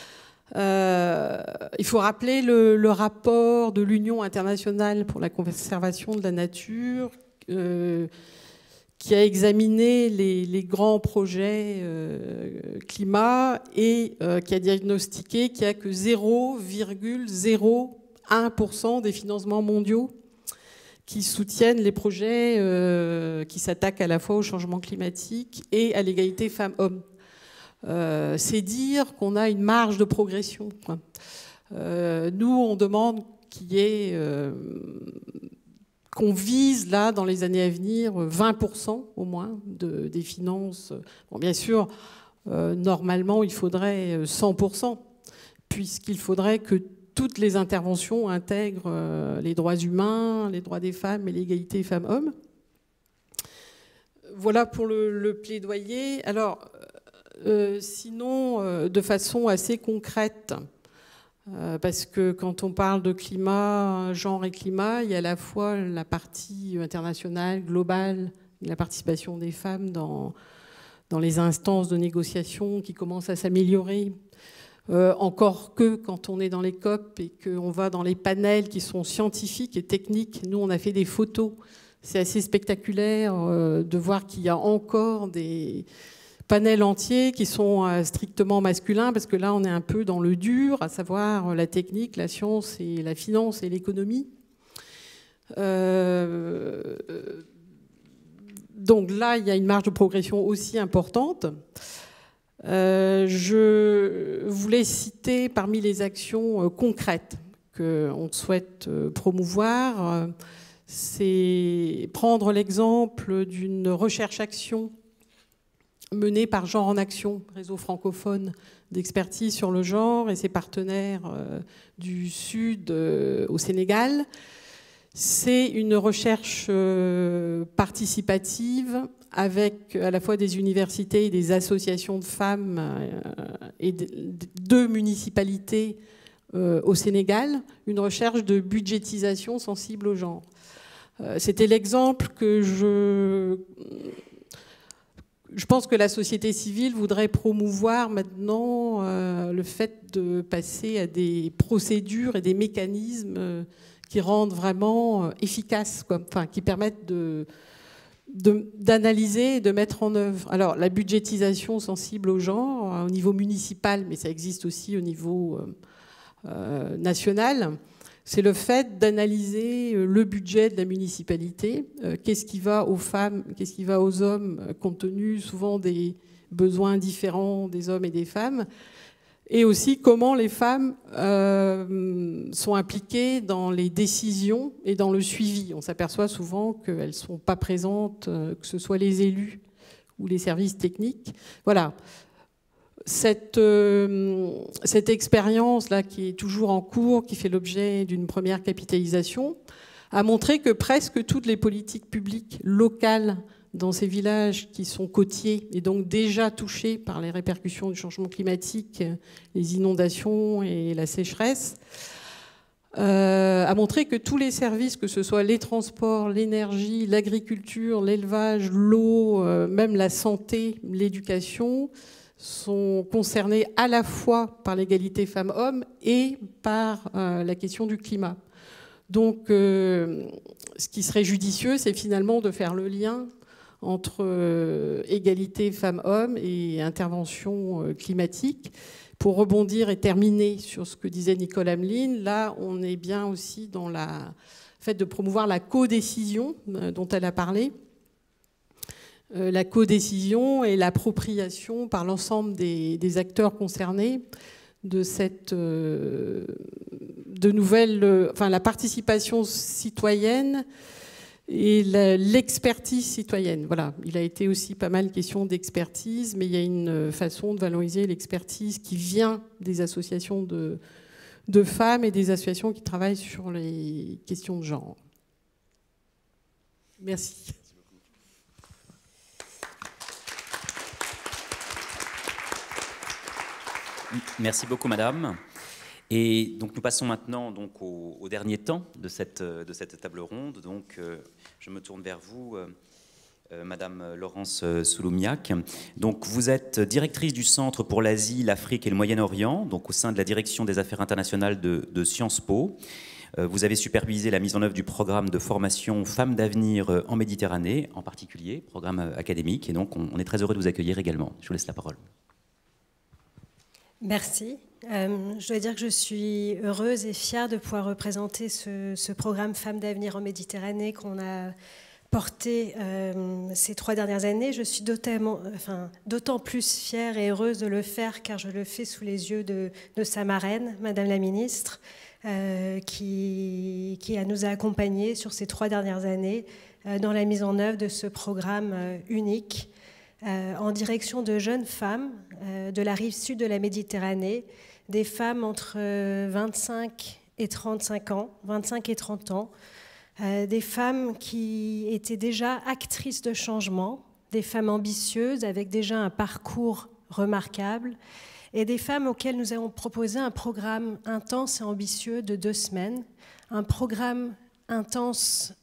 [SPEAKER 7] Il faut rappeler le rapport de l'Union internationale pour la conservation de la nature qui a examiné les grands projets climat et qui a diagnostiqué qu'il n'y a que 0,01% des financements mondiaux qui soutiennent les projets qui s'attaquent à la fois au changement climatique et à l'égalité femmes-hommes. C'est dire qu'on a une marge de progression. Nous, on demande qu'on vise là, dans les années à venir, 20% au moins des finances. Bon, bien sûr, normalement, il faudrait 100%, puisqu'il faudrait que toutes les interventions intègrent les droits humains, les droits des femmes et l'égalité femmes-hommes. Voilà pour le plaidoyer. Alors, sinon, de façon assez concrète, parce que quand on parle de climat, genre et climat, il y a à la fois la partie internationale, globale, la participation des femmes dans les instances de négociation qui commencent à s'améliorer. Encore que quand on est dans les COP et qu'on va dans les panels qui sont scientifiques et techniques, nous on a fait des photos, c'est assez spectaculaire de voir qu'il y a encore des panels entiers qui sont strictement masculins, parce que là on est un peu dans le dur, à savoir la technique, la science et la finance et l'économie. Donc là il y a une marge de progression aussi importante. Je voulais citer parmi les actions concrètes qu'on souhaite promouvoir, c'est prendre l'exemple d'une recherche-action menée par Genre en Action, réseau francophone d'expertise sur le genre, et ses partenaires du Sud au Sénégal. C'est une recherche participative avec à la fois des universités et des associations de femmes et deux municipalités au Sénégal, une recherche de budgétisation sensible au genre. C'était l'exemple que je pense que la société civile voudrait promouvoir maintenant le fait de passer à des procédures et des mécanismes qui rendent vraiment efficaces, quoi. Enfin, qui permettent d'analyser et de mettre en œuvre. Alors, la budgétisation sensible au genre, au niveau municipal, mais ça existe aussi au niveau national, c'est le fait d'analyser le budget de la municipalité, qu'est-ce qui va aux femmes, qu'est-ce qui va aux hommes, compte tenu souvent des besoins différents des hommes et des femmes, et aussi comment les femmes sont impliquées dans les décisions et dans le suivi. On s'aperçoit souvent qu'elles ne sont pas présentes, que ce soit les élus ou les services techniques. Voilà. Cette expérience-là, qui est toujours en cours, qui fait l'objet d'une première capitalisation, a montré que presque toutes les politiques publiques locales dans ces villages qui sont côtiers et donc déjà touchés par les répercussions du changement climatique, les inondations et la sécheresse, a montré que tous les services, que ce soit les transports, l'énergie, l'agriculture, l'élevage, l'eau, même la santé, l'éducation, sont concernés à la fois par l'égalité femmes-hommes et par la question du climat. Donc, ce qui serait judicieux, c'est finalement de faire le lien entre égalité femmes-hommes et intervention climatique. Pour rebondir et terminer sur ce que disait Nicole Hamelin, là, on est bien aussi dans le fait de promouvoir la codécision dont elle a parlé. La codécision et l'appropriation par l'ensemble des acteurs concernés de cette la participation citoyenne et l'expertise citoyenne. Voilà, il a été aussi pas mal question d'expertise, mais il y a une façon de valoriser l'expertise qui vient des associations de femmes et des associations qui travaillent sur les questions de genre. Merci.
[SPEAKER 2] Merci beaucoup, madame. Et donc, nous passons maintenant donc, au dernier temps de cette table ronde. Donc, je me tourne vers vous, madame Laurence Souloumiac. Donc, vous êtes directrice du Centre pour l'Asie, l'Afrique et le Moyen-Orient, donc au sein de la Direction des Affaires internationales de Sciences Po. Vous avez supervisé la mise en œuvre du programme de formation Femmes d'avenir en Méditerranée, en particulier, programme académique. Et donc, on est très heureux de vous accueillir également. Je vous laisse la parole.
[SPEAKER 8] Merci. Je dois dire que je suis heureuse et fière de pouvoir représenter ce programme Femmes d'avenir en Méditerranée qu'on a porté ces 3 dernières années. Je suis d'autant plus fière et heureuse de le faire car je le fais sous les yeux de sa marraine, Madame la Ministre, qui nous a accompagnés sur ces 3 dernières années dans la mise en œuvre de ce programme unique en direction de jeunes femmes de la rive sud de la Méditerranée, des femmes entre 25 et 35 ans, 25 et 30 ans, des femmes qui étaient déjà actrices de changement, des femmes ambitieuses avec déjà un parcours remarquable, et des femmes auxquelles nous avons proposé un programme intense et ambitieux de 2 semaines, un programme intense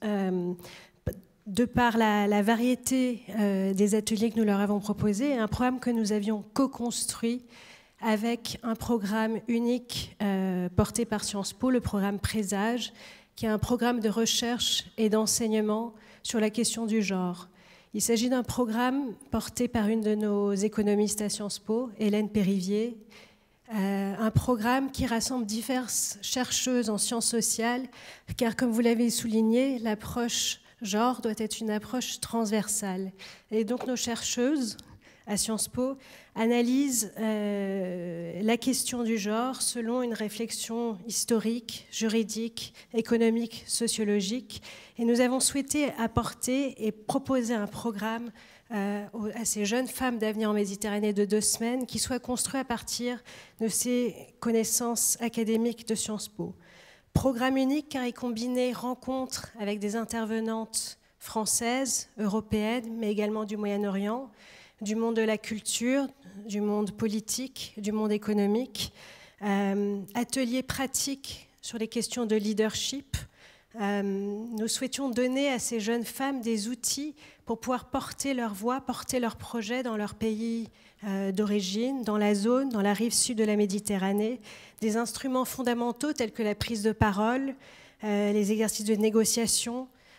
[SPEAKER 8] de par la variété des ateliers que nous leur avons proposés, un programme que nous avions co-construit avec un programme unique porté par Sciences Po, le programme Présage, qui est un programme de recherche et d'enseignement sur la question du genre. Il s'agit d'un programme porté par une de nos économistes à Sciences Po, Hélène Périvier, un programme qui rassemble diverses chercheuses en sciences sociales, car comme vous l'avez souligné, l'approche genre doit être une approche transversale. Et donc nos chercheuses à Sciences Po analysent la question du genre selon une réflexion historique, juridique, économique, sociologique. Et nous avons souhaité apporter et proposer un programme à ces jeunes femmes d'avenir en Méditerranée de 2 semaines qui soit construit à partir de ces connaissances académiques de Sciences Po. Programme unique car il combinait rencontres avec des intervenantes françaises, européennes, mais également du Moyen-Orient, du monde de la culture, du monde politique, du monde économique, ateliers pratiques sur les questions de leadership. Nous souhaitions donner à ces jeunes femmes des outils pour pouvoir porter leur voix, porter leurs projets dans leur pays d'origine, dans la zone, dans la rive sud de la Méditerranée, des instruments fondamentaux tels que la prise de parole, les exercices de négociation,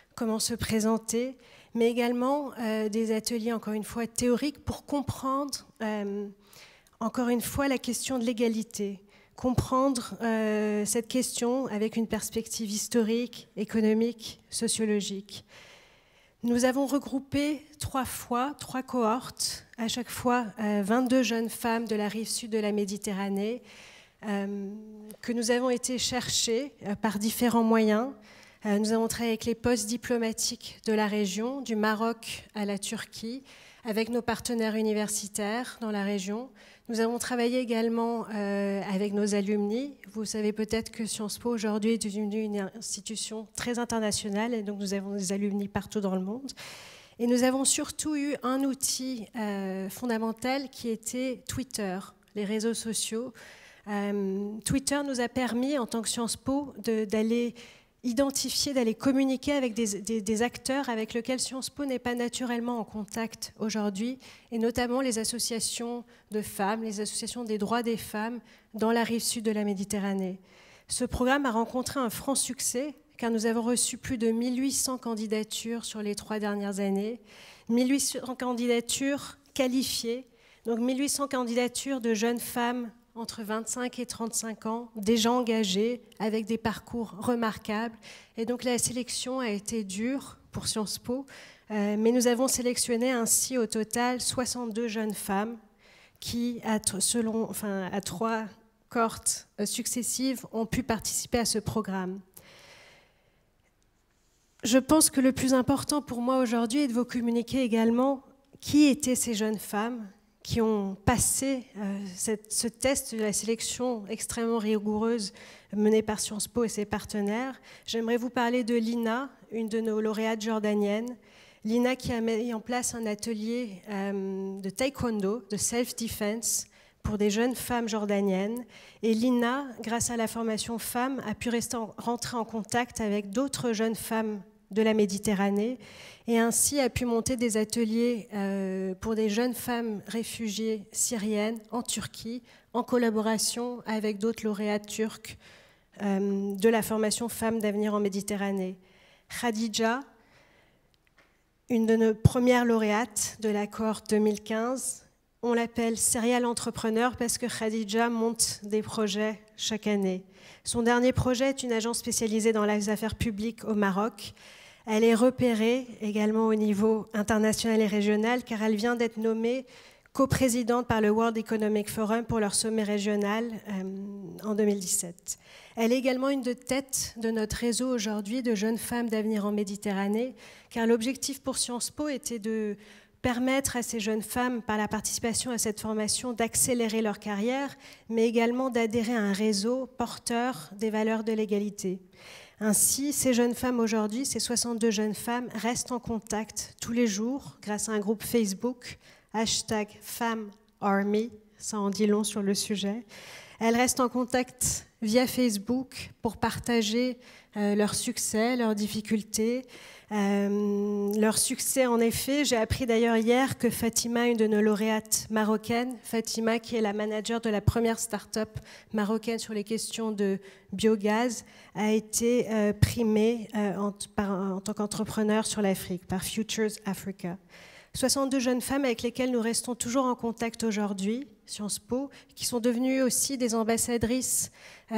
[SPEAKER 8] comment se présenter, mais également des ateliers, encore une fois, théoriques pour comprendre, encore une fois, la question de l'égalité. Comprendre cette question avec une perspective historique, économique, sociologique. Nous avons regroupé 3 cohortes, à chaque fois 22 jeunes femmes de la rive sud de la Méditerranée, que nous avons été chercher par différents moyens. Nous avons travaillé avec les postes diplomatiques de la région, du Maroc à la Turquie, avec nos partenaires universitaires dans la région. Nous avons travaillé également avec nos alumni. Vous savez peut-être que Sciences Po aujourd'hui est devenue une institution très internationale et donc nous avons des alumni partout dans le monde. Et nous avons surtout eu un outil fondamental qui était Twitter, les réseaux sociaux. Twitter nous a permis, en tant que Sciences Po, d'aller identifier, d'aller communiquer avec des acteurs avec lesquels Sciences Po n'est pas naturellement en contact aujourd'hui, et notamment les associations de femmes, les associations des droits des femmes dans la rive sud de la Méditerranée. Ce programme a rencontré un franc succès, car nous avons reçu plus de 1800 candidatures sur les 3 dernières années, 1800 candidatures qualifiées, donc 1800 candidatures de jeunes femmes entre 25 et 35 ans, déjà engagés, avec des parcours remarquables. Et donc la sélection a été dure pour Sciences Po, mais nous avons sélectionné ainsi au total 62 jeunes femmes qui, à 3 cohortes successives, ont pu participer à ce programme. Je pense que le plus important pour moi aujourd'hui est de vous communiquer également qui étaient ces jeunes femmes qui ont passé ce test de la sélection extrêmement rigoureuse menée par Sciences Po et ses partenaires. J'aimerais vous parler de Lina, une de nos lauréates jordaniennes. Lina qui a mis en place un atelier de taekwondo, de self-defense, pour des jeunes femmes jordaniennes. Et Lina, grâce à la formation femmes, a pu rentrer en contact avec d'autres jeunes femmes de la Méditerranée et ainsi a pu monter des ateliers pour des jeunes femmes réfugiées syriennes en Turquie en collaboration avec d'autres lauréates turques de la formation Femmes d'avenir en Méditerranée. Khadija, une de nos premières lauréates de la cohorte 2015, on l'appelle serial entrepreneur parce que Khadija monte des projets chaque année. Son dernier projet est une agence spécialisée dans les affaires publiques au Maroc. Elle est repérée également au niveau international et régional car elle vient d'être nommée coprésidente par le World Economic Forum pour leur sommet régional en 2017. Elle est également une de tête de notre réseau aujourd'hui de jeunes femmes d'avenir en Méditerranée car l'objectif pour Sciences Po était de permettre à ces jeunes femmes, par la participation à cette formation, d'accélérer leur carrière, mais également d'adhérer à un réseau porteur des valeurs de l'égalité. Ainsi, ces jeunes femmes aujourd'hui, ces 62 jeunes femmes, restent en contact tous les jours grâce à un groupe Facebook, #FemmeArmy, ça en dit long sur le sujet. Elles restent en contact via Facebook pour partager leurs succès, leurs difficultés. Leur succès, en effet, j'ai appris d'ailleurs hier que Fatima, une de nos lauréates marocaines, Fatima qui est la manager de la première start-up marocaine sur les questions de biogaz, a été primée en tant qu'entrepreneur sur l'Afrique par Futures Africa. 62 jeunes femmes avec lesquelles nous restons toujours en contact aujourd'hui, Sciences Po, qui sont devenues aussi des ambassadrices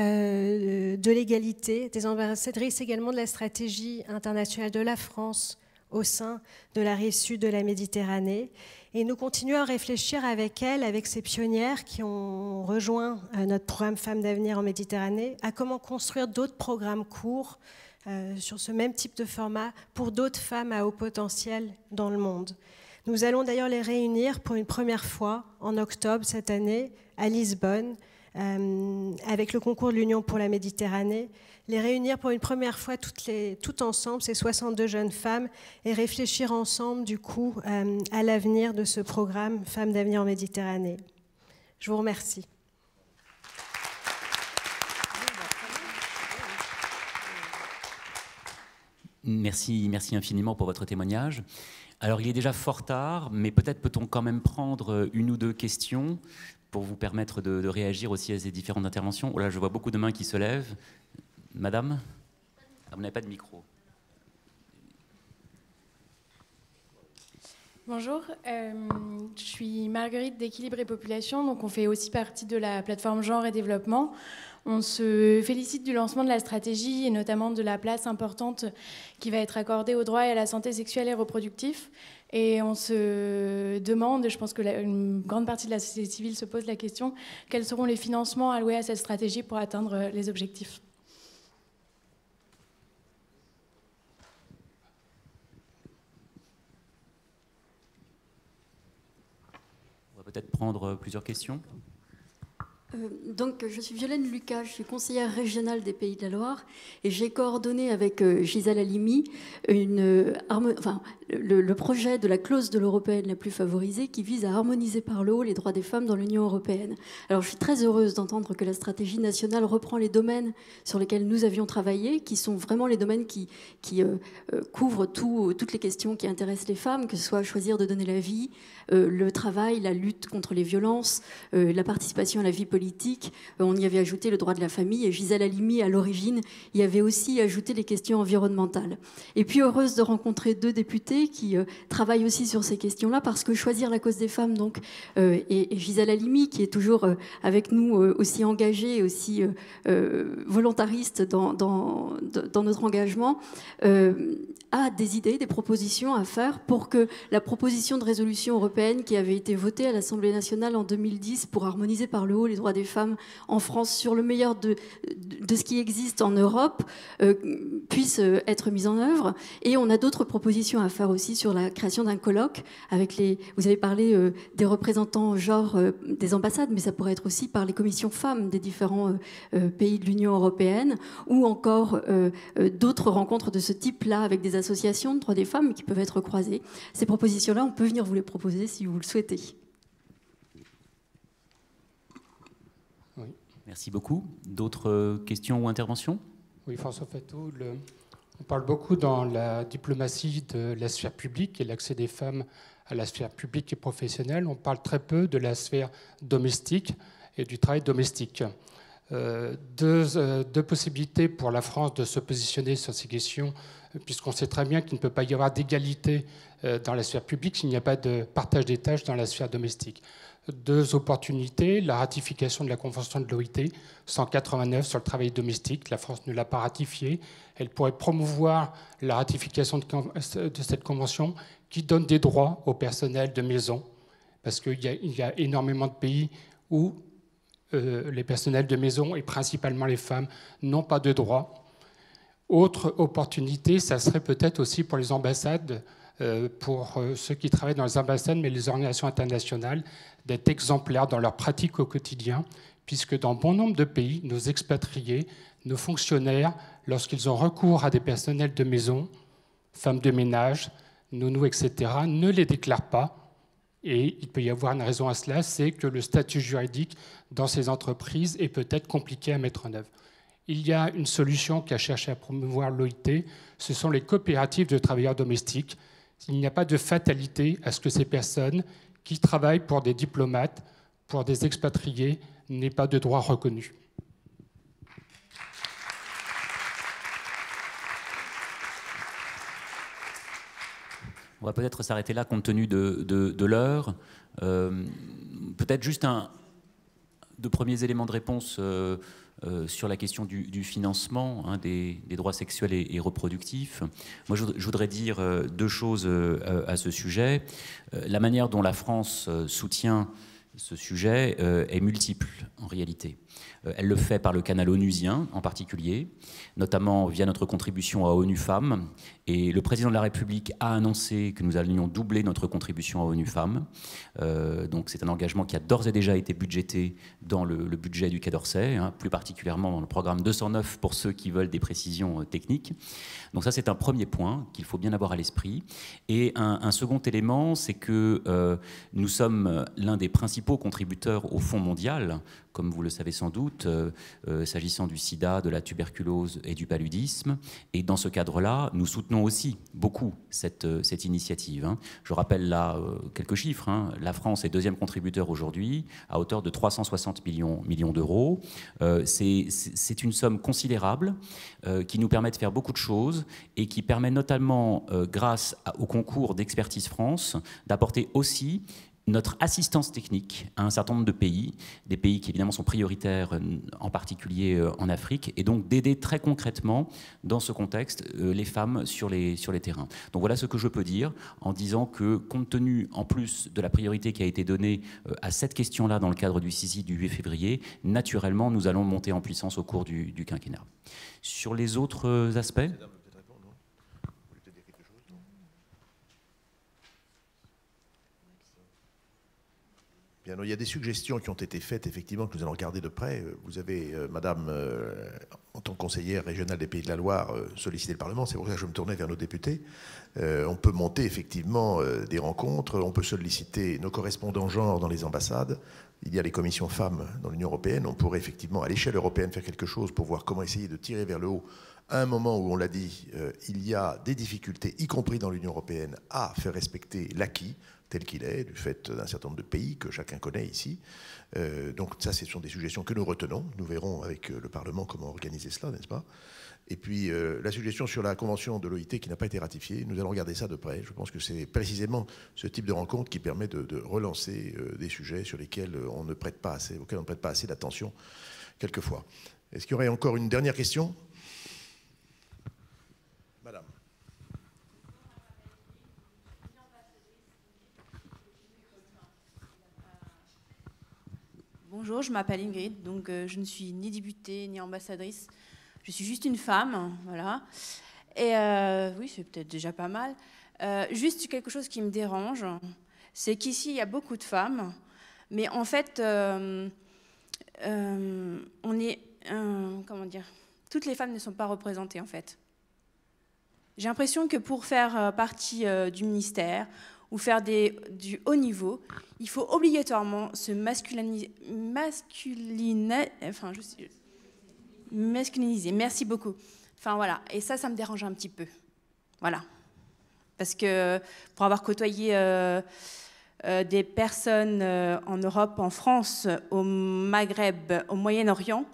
[SPEAKER 8] de l'égalité, des ambassadrices également de la stratégie internationale de la France au sein de la rive sud de la Méditerranée. Et nous continuons à réfléchir avec elles, avec ces pionnières qui ont rejoint notre programme Femmes d'avenir en Méditerranée, à comment construire d'autres programmes courts sur ce même type de format pour d'autres femmes à haut potentiel dans le monde. Nous allons d'ailleurs les réunir pour une première fois en octobre cette année à Lisbonne avec le concours de l'Union pour la Méditerranée, les réunir pour une première fois toutes ensemble, ces 62 jeunes femmes, et réfléchir ensemble du coup à l'avenir de ce programme Femmes d'avenir en Méditerranée. Je vous remercie.
[SPEAKER 2] Merci infiniment pour votre témoignage. Alors, il est déjà fort tard, mais peut-être peut-on quand même prendre une ou deux questions pour vous permettre de réagir aussi à ces différentes interventions. Oh là, je vois beaucoup de mains qui se lèvent. Madame ? Ah, vous n'avez pas de micro.
[SPEAKER 9] Bonjour, je suis Marguerite d'Équilibre et Population, donc on fait aussi partie de la plateforme Genre et Développement. On se félicite du lancement de la stratégie et notamment de la place importante qui va être accordée aux droits et à la santé sexuelle et reproductive. Et on se demande, je pense que une grande partie de la société civile se pose la question, quels seront les financements alloués à cette stratégie pour atteindre les objectifs ?
[SPEAKER 2] On va peut-être prendre plusieurs questions.
[SPEAKER 10] Donc, je suis Violaine Lucas, je suis conseillère régionale des Pays de la Loire et j'ai coordonné avec Gisèle Halimi le projet de la clause de l'européenne la plus favorisée qui vise à harmoniser par le haut les droits des femmes dans l'Union européenne. Alors, je suis très heureuse d'entendre que la stratégie nationale reprend les domaines sur lesquels nous avions travaillé, qui sont vraiment les domaines qui couvrent toutes les questions qui intéressent les femmes, que ce soit choisir de donner la vie, le travail, la lutte contre les violences, la participation à la vie politique. On y avait ajouté le droit de la famille et Gisèle Halimi, à l'origine, y avait aussi ajouté les questions environnementales. Et puis heureuse de rencontrer deux députés qui travaillent aussi sur ces questions-là parce que choisir la cause des femmes, donc, et Gisèle Halimi, qui est toujours avec nous aussi engagée, aussi volontariste dans notre engagement, a des idées, des propositions à faire pour que la proposition de résolution européenne qui avait été votée à l'Assemblée nationale en 2010 pour harmoniser par le haut les droits des femmes en France sur le meilleur de ce qui existe en Europe puisse être mise en œuvre. Et on a d'autres propositions à faire aussi sur la création d'un colloque avec vous avez parlé des représentants genre des ambassades, mais ça pourrait être aussi par les commissions femmes des différents pays de l'Union européenne ou encore d'autres rencontres de ce type-là avec des associations de droits des femmes qui peuvent être croisées. Ces propositions-là, on peut venir vous les proposer si vous le souhaitez.
[SPEAKER 2] Oui. Merci beaucoup. D'autres questions ou interventions ?
[SPEAKER 11] Oui, François Fatou, on parle beaucoup dans la diplomatie de la sphère publique et l'accès des femmes à la sphère publique et professionnelle. On parle très peu de la sphère domestique et du travail domestique. Deux possibilités pour la France de se positionner sur ces questions, puisqu'on sait très bien qu'il ne peut pas y avoir d'égalité dans la sphère publique s'il n'y a pas de partage des tâches dans la sphère domestique. Deux opportunités, la ratification de la Convention de l'OIT 189 sur le travail domestique. La France ne l'a pas ratifiée. Elle pourrait promouvoir la ratification de cette convention qui donne des droits au personnel de maison, parce qu'il y a énormément de pays où les personnels de maison, et principalement les femmes, n'ont pas de droits. Autre opportunité, ça serait peut-être aussi pour les ambassades, pour ceux qui travaillent dans les ambassades, mais les organisations internationales, d'être exemplaires dans leur pratique au quotidien, puisque dans bon nombre de pays, nos expatriés, nos fonctionnaires, lorsqu'ils ont recours à des personnels de maison, femmes de ménage, nounous, etc., ne les déclarent pas. Et il peut y avoir une raison à cela, c'est que le statut juridique dans ces entreprises est peut-être compliqué à mettre en œuvre. Il y a une solution qu'a cherché à promouvoir l'OIT, ce sont les coopératives de travailleurs domestiques. Il n'y a pas de fatalité à ce que ces personnes qui travaillent pour des diplomates, pour des expatriés, n'aient pas de droits reconnus.
[SPEAKER 2] On va peut-être s'arrêter là compte tenu de l'heure. Peut-être juste deux premiers éléments de réponse sur la question du financement des droits sexuels et reproductifs. Moi, je voudrais dire deux choses à ce sujet. La manière dont la France soutient ce sujet est multiple en réalité. Elle le fait par le canal onusien en particulier, notamment via notre contribution à ONU Femmes. Et le président de la République a annoncé que nous allions doubler notre contribution à ONU Femmes. Donc c'est un engagement qui a d'ores et déjà été budgété dans le budget du Quai d'Orsay, plus particulièrement dans le programme 209 pour ceux qui veulent des précisions techniques. Donc ça c'est un premier point qu'il faut bien avoir à l'esprit. Et un second élément, c'est que nous sommes l'un des principaux principaux contributeurs au Fonds mondial, comme vous le savez sans doute, s'agissant du sida, de la tuberculose et du paludisme. Et dans ce cadre-là, nous soutenons aussi beaucoup cette initiative. Hein. Je rappelle là quelques chiffres. Hein. La France est deuxième contributeur aujourd'hui, à hauteur de 360 millions d'euros. C'est une somme considérable qui nous permet de faire beaucoup de choses et qui permet notamment, grâce au concours d'Expertise France, d'apporter aussi notre assistance technique à un certain nombre de pays, des pays qui évidemment sont prioritaires, en particulier en Afrique, et donc d'aider très concrètement, dans ce contexte, les femmes sur les terrains. Donc voilà ce que je peux dire, en disant que, compte tenu en plus de la priorité qui a été donnée à cette question-là dans le cadre du CICID du 8 février, naturellement, nous allons monter en puissance au cours du quinquennat. Sur les autres aspects ?
[SPEAKER 3] Bien, il y a des suggestions qui ont été faites, effectivement, que nous allons regarder de près. Vous avez, madame, en tant que conseillère régionale des Pays de la Loire, sollicité le Parlement. C'est pour ça que je me tournais vers nos députés. On peut monter, effectivement, des rencontres. On peut solliciter nos correspondants genre dans les ambassades. Il y a les commissions femmes dans l'Union européenne. On pourrait, effectivement, à l'échelle européenne, faire quelque chose pour voir comment essayer de tirer vers le haut. À un moment où, on l'a dit, il y a des difficultés, y compris dans l'Union européenne, à faire respecter l'acquis tel qu'il est, du fait d'un certain nombre de pays que chacun connaît ici. Donc ça, ce sont des suggestions que nous retenons. Nous verrons avec le Parlement comment organiser cela, n'est-ce pas? Et puis la suggestion sur la convention de l'OIT qui n'a pas été ratifiée, nous allons regarder ça de près. Je pense que c'est précisément ce type de rencontre qui permet de relancer des sujets sur lesquels on ne prête pas assez, auxquels on ne prête pas assez d'attention quelquefois. Est-ce qu'il y aurait encore une dernière question? Madame.
[SPEAKER 12] Bonjour, je m'appelle Ingrid, donc je ne suis ni députée ni ambassadrice. Je suis juste une femme, voilà. Et oui, c'est peut-être déjà pas mal. Juste quelque chose qui me dérange, c'est qu'ici, il y a beaucoup de femmes, mais en fait, on est... comment dire? Toutes les femmes ne sont pas représentées, en fait. J'ai l'impression que pour faire partie du ministère ou faire du haut niveau, il faut obligatoirement se masculiniser. Merci beaucoup. Enfin voilà, et ça me dérange un petit peu. Voilà. Parce que pour avoir côtoyé des personnes en Europe, en France, au Maghreb, au Moyen-Orient,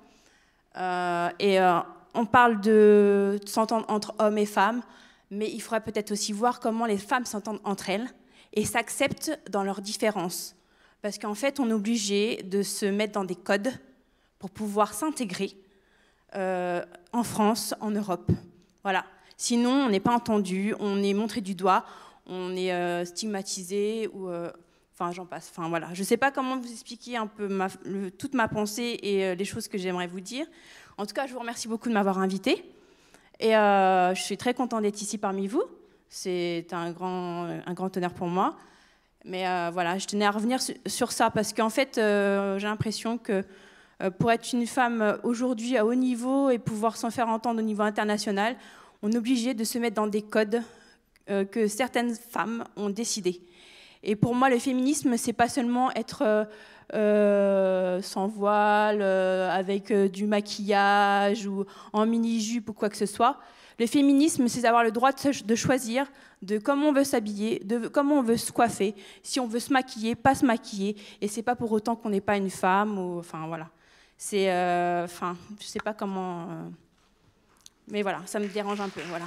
[SPEAKER 12] on parle de s'entendre entre hommes et femmes, mais il faudrait peut-être aussi voir comment les femmes s'entendent entre elles et s'acceptent dans leurs différences. Parce qu'en fait, on est obligé de se mettre dans des codes pour pouvoir s'intégrer en France, en Europe. Voilà. Sinon, on n'est pas entendu, on est montré du doigt, on est stigmatisé, ou enfin, j'en passe. Enfin, voilà. Je ne sais pas comment vous expliquer un peu toute ma pensée et les choses que j'aimerais vous dire. En tout cas, je vous remercie beaucoup de m'avoir invitée. Et je suis très contente d'être ici parmi vous. C'est un grand honneur pour moi. Mais voilà, je tenais à revenir sur ça parce qu'en fait, j'ai l'impression que pour être une femme aujourd'hui à haut niveau et pouvoir s'en faire entendre au niveau international, on est obligé de se mettre dans des codes que certaines femmes ont décidés. Et pour moi, le féminisme, c'est pas seulement être sans voile, avec du maquillage ou en mini-jupe ou quoi que ce soit. Le féminisme, c'est avoir le droit de choisir de comment on veut s'habiller, de comment on veut se coiffer, si on veut se maquiller, pas se maquiller. Et c'est pas pour autant qu'on n'est pas une femme. Ou, enfin, voilà. C'est, enfin, je sais pas comment... mais voilà, ça me dérange un peu, voilà.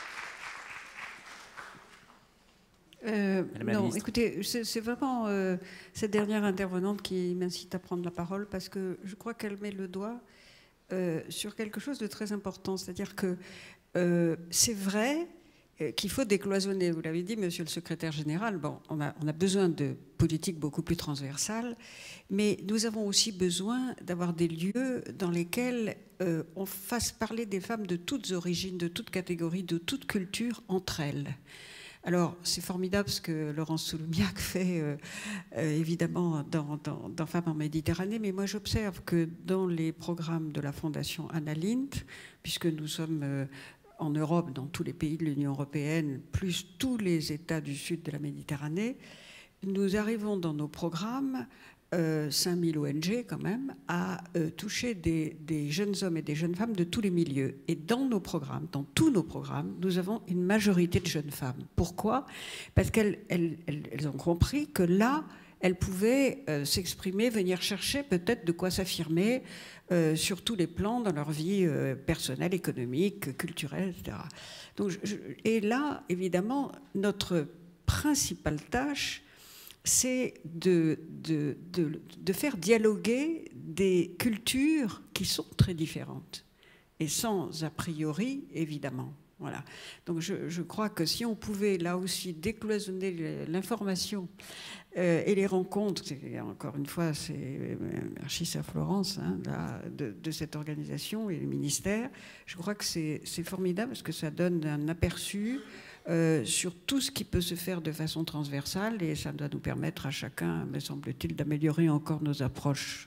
[SPEAKER 13] Non, écoutez, c'est vraiment cette dernière intervenante qui m'incite à prendre la parole parce que je crois qu'elle met le doigt sur quelque chose de très important, c'est-à-dire que c'est vrai qu'il faut décloisonner. Vous l'avez dit, monsieur le secrétaire général, bon, on a besoin de politiques beaucoup plus transversales, mais nous avons aussi besoin d'avoir des lieux dans lesquels on fasse parler des femmes de toutes origines, de toutes catégories, de toutes cultures entre elles. Alors, c'est formidable ce que Laurence Soulmiac fait, évidemment, dans Femmes en Méditerranée, mais moi j'observe que dans les programmes de la Fondation Anna Lindh, puisque nous sommes en Europe, dans tous les pays de l'Union européenne, plus tous les États du sud de la Méditerranée, nous arrivons dans nos programmes 5000 ONG quand même, à toucher des jeunes hommes et des jeunes femmes de tous les milieux. Et dans nos programmes, dans tous nos programmes, nous avons une majorité de jeunes femmes. Pourquoi? Parce qu'elles ont compris que là, elles pouvaient s'exprimer, venir chercher peut-être de quoi s'affirmer sur tous les plans dans leur vie personnelle, économique, culturelle, etc. Donc, et là, évidemment, notre principale tâche, c'est de faire dialoguer des cultures qui sont très différentes, et sans a priori, évidemment. Voilà. Donc je crois que si on pouvait là aussi décloisonner l'information et les rencontres, encore une fois, merci à Florence de cette organisation et le ministère, je crois que c'est formidable parce que ça donne un aperçu sur tout ce qui peut se faire de façon transversale, et ça doit nous permettre à chacun, me semble-t-il, d'améliorer encore nos approches.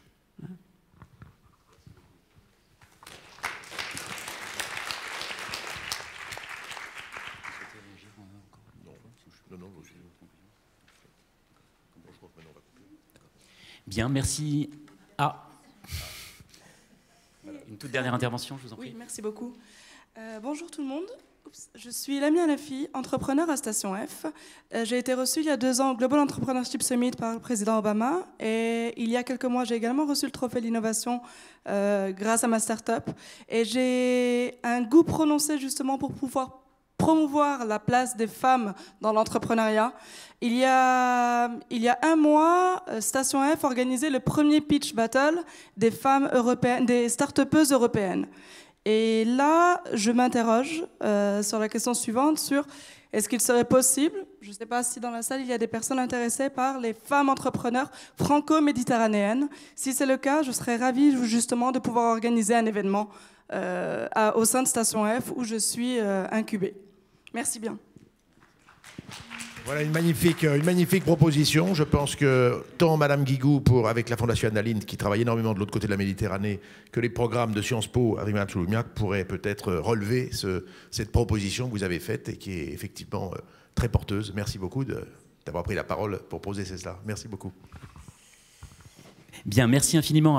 [SPEAKER 2] Bien, merci. Ah, une toute dernière intervention, je vous en prie.
[SPEAKER 14] Oui, merci beaucoup. Bonjour tout le monde. Je suis Lamia Nafi, entrepreneur à Station F. J'ai été reçue il y a 2 ans au Global Entrepreneurship Summit par le président Obama, et il y a quelques mois, j'ai également reçu le trophée de l'innovation grâce à ma start-up. Et j'ai un goût prononcé justement pour pouvoir promouvoir la place des femmes dans l'entrepreneuriat. Il y a 1 mois, Station F organisait le premier pitch battle des femmes européennes, des start-upeuses européennes. Et là, je m'interroge sur la question suivante, sur est-ce qu'il serait possible, je ne sais pas si dans la salle il y a des personnes intéressées par les femmes entrepreneurs franco-méditerranéennes. Si c'est le cas, je serais ravie justement de pouvoir organiser un événement au sein de Station F où je suis incubée. Merci bien.
[SPEAKER 3] Voilà une magnifique proposition. Je pense que tant Madame Guigou, avec la Fondation Annaline, qui travaille énormément de l'autre côté de la Méditerranée, que les programmes de Sciences Po à Rimini-Tchouloumiac pourraient peut-être relever cette proposition que vous avez faite et qui est effectivement très porteuse. Merci beaucoup d'avoir pris la parole pour poser cela. Merci beaucoup.
[SPEAKER 2] Bien, merci infiniment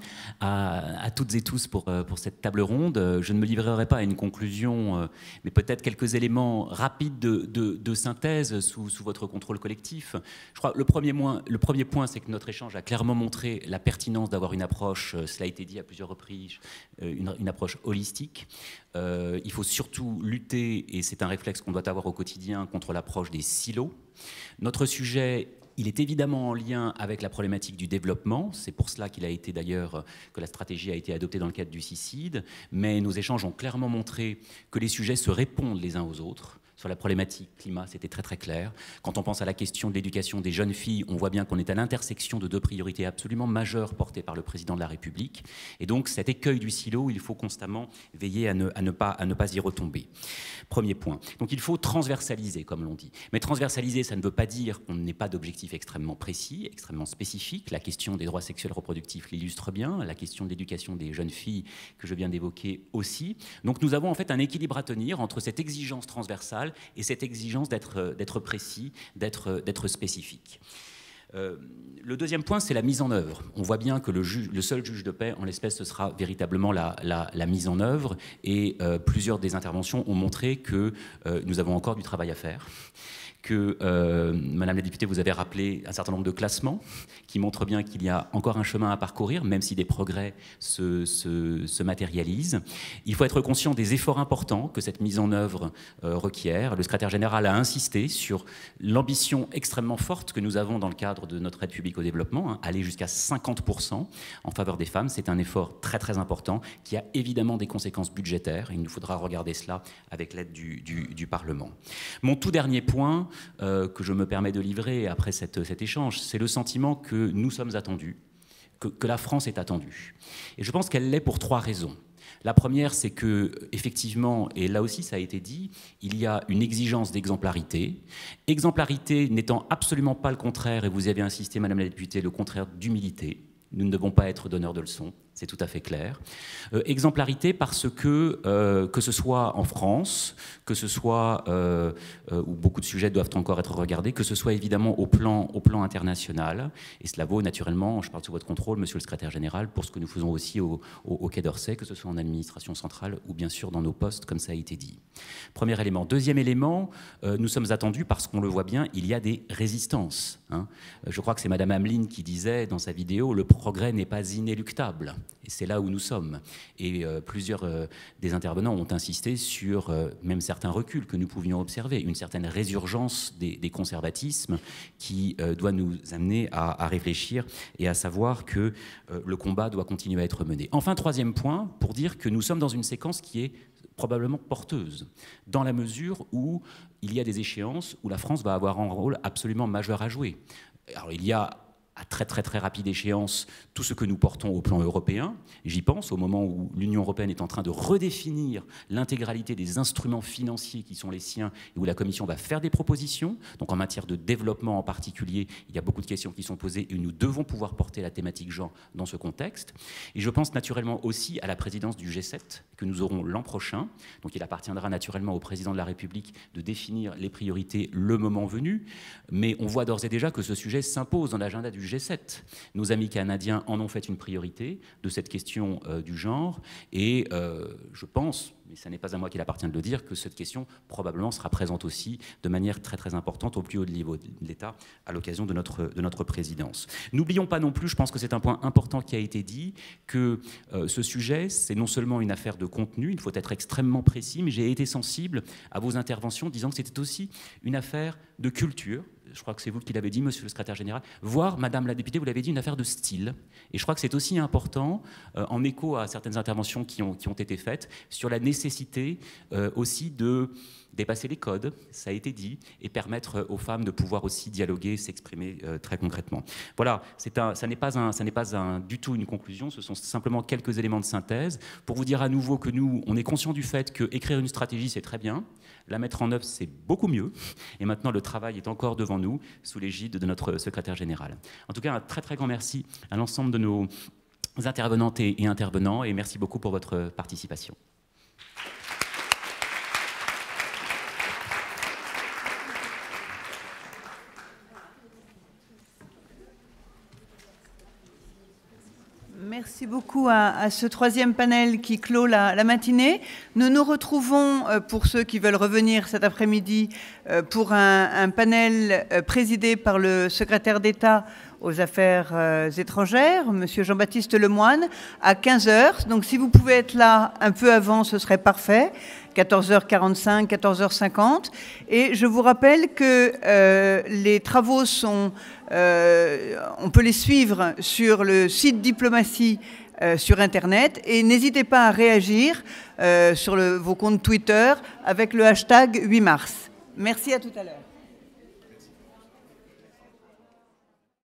[SPEAKER 2] à toutes et tous pour cette table ronde. Je ne me livrerai pas à une conclusion, mais peut-être quelques éléments rapides de synthèse sous votre contrôle collectif. Je crois que le premier point, c'est que notre échange a clairement montré la pertinence d'avoir une approche, cela a été dit à plusieurs reprises, une approche holistique. Il faut surtout lutter, et c'est un réflexe qu'on doit avoir au quotidien, contre l'approche des silos. Notre sujet, il est évidemment en lien avec la problématique du développement. C'est pour cela qu'il a été d'ailleurs que la stratégie a été adoptée dans le cadre du CICID. Mais nos échanges ont clairement montré que les sujets se répondent les uns aux autres. Sur la problématique climat, c'était très très clair. Quand on pense à la question de l'éducation des jeunes filles, on voit bien qu'on est à l'intersection de 2 priorités absolument majeures portées par le président de la République. Et donc cet écueil du silo, il faut constamment veiller à ne pas y retomber. Premier point. Donc il faut transversaliser, comme l'on dit. Mais transversaliser, ça ne veut pas dire qu'on n'ait pas d'objectifs extrêmement précis, extrêmement spécifiques. La question des droits sexuels reproductifs l'illustre bien. La question de l'éducation des jeunes filles que je viens d'évoquer aussi. Donc nous avons en fait un équilibre à tenir entre cette exigence transversale et cette exigence d'être précis, d'être spécifique. Le deuxième point, c'est la mise en œuvre. On voit bien que le seul juge de paix, en l'espèce, ce sera véritablement la mise en œuvre. Et plusieurs des interventions ont montré que nous avons encore du travail à faire. Que, Madame la députée, vous avez rappelé un certain nombre de classements qui montrent bien qu'il y a encore un chemin à parcourir, même si des progrès se matérialisent. Il faut être conscient des efforts importants que cette mise en œuvre requiert. Le secrétaire général a insisté sur l'ambition extrêmement forte que nous avons dans le cadre de notre aide publique au développement, aller jusqu'à 50% en faveur des femmes. C'est un effort très très important qui a évidemment des conséquences budgétaires. Il nous faudra regarder cela avec l'aide du Parlement. Mon tout dernier point, que je me permets de livrer après cet échange, c'est le sentiment que nous sommes attendus, que la France est attendue. Et je pense qu'elle l'est pour 3 raisons. La première, c'est que, effectivement, et là aussi ça a été dit, il y a une exigence d'exemplarité. Exemplarité n'étant absolument pas le contraire, et vous y avez insisté, Madame la députée, le contraire d'humilité. Nous ne devons pas être donneurs de leçons. c'est tout à fait clair. Exemplarité parce que ce soit en France, que ce soit où beaucoup de sujets doivent encore être regardés, que ce soit évidemment au plan international. Et cela vaut naturellement, je parle sous votre contrôle, Monsieur le Secrétaire Général, pour ce que nous faisons aussi au Quai d'Orsay, que ce soit en administration centrale ou bien sûr dans nos postes, comme ça a été dit. Premier élément. Deuxième élément, nous sommes attendus parce qu'on le voit bien, il y a des résistances. Hein. Je crois que c'est Madame Ameline qui disait dans sa vidéo, le progrès n'est pas inéluctable. Et c'est là où nous sommes. Et plusieurs des intervenants ont insisté sur même certains reculs que nous pouvions observer, une certaine résurgence des conservatismes qui doit nous amener à réfléchir et à savoir que le combat doit continuer à être mené. Enfin, troisième point, pour dire que nous sommes dans une séquence qui est probablement porteuse, dans la mesure où il y a des échéances où la France va avoir un rôle absolument majeur à jouer. Alors, il y a à très rapide échéance tout ce que nous portons au plan européen. J'y pense au moment où l'Union européenne est en train de redéfinir l'intégralité des instruments financiers qui sont les siens et où la Commission va faire des propositions. Donc en matière de développement en particulier, il y a beaucoup de questions qui sont posées et nous devons pouvoir porter la thématique genre dans ce contexte. Et je pense naturellement aussi à la présidence du G7 que nous aurons l'an prochain. Donc il appartiendra naturellement au président de la République de définir les priorités le moment venu. Mais on voit d'ores et déjà que ce sujet s'impose dans l'agenda du G7. Nos amis canadiens en ont fait une priorité de cette question du genre et je pense, mais ce n'est pas à moi qu'il appartient de le dire, que cette question probablement sera présente aussi de manière très importante au plus haut niveau de l'État à l'occasion de notre présidence. N'oublions pas non plus, je pense que c'est un point important qui a été dit, que ce sujet, c'est non seulement une affaire de contenu, il faut être extrêmement précis, mais j'ai été sensible à vos interventions disant que c'était aussi une affaire de culture. Je crois que c'est vous qui l'avez dit, Monsieur le Secrétaire Général, voire, Madame la députée, vous l'avez dit, une affaire de style. Et je crois que c'est aussi important, en écho à certaines interventions qui ont été faites, sur la nécessité aussi de dépasser les codes, ça a été dit, et permettre aux femmes de pouvoir aussi dialoguer, s'exprimer très concrètement. Voilà, ça n'est pas du tout une conclusion, ce sont simplement quelques éléments de synthèse pour vous dire à nouveau que nous, on est conscient du fait qu'écrire une stratégie, c'est très bien, la mettre en œuvre, c'est beaucoup mieux, et maintenant le travail est encore devant nous, sous l'égide de notre secrétaire général. En tout cas, un très grand merci à l'ensemble de nos intervenantes et intervenants, et merci beaucoup pour votre participation.
[SPEAKER 1] Merci beaucoup à ce troisième panel qui clôt la matinée. Nous nous retrouvons, pour ceux qui veulent revenir cet après-midi, pour un panel présidé par le secrétaire d'État aux Affaires étrangères, M. Jean-Baptiste Lemoyne, à 15h. Donc si vous pouvez être là un peu avant, ce serait parfait. 14h45, 14h50. Et je vous rappelle que les travaux sont... on peut les suivre sur le site Diplomatie sur Internet. Et n'hésitez pas à réagir sur vos comptes Twitter avec le hashtag 8 mars. Merci, à tout à l'heure.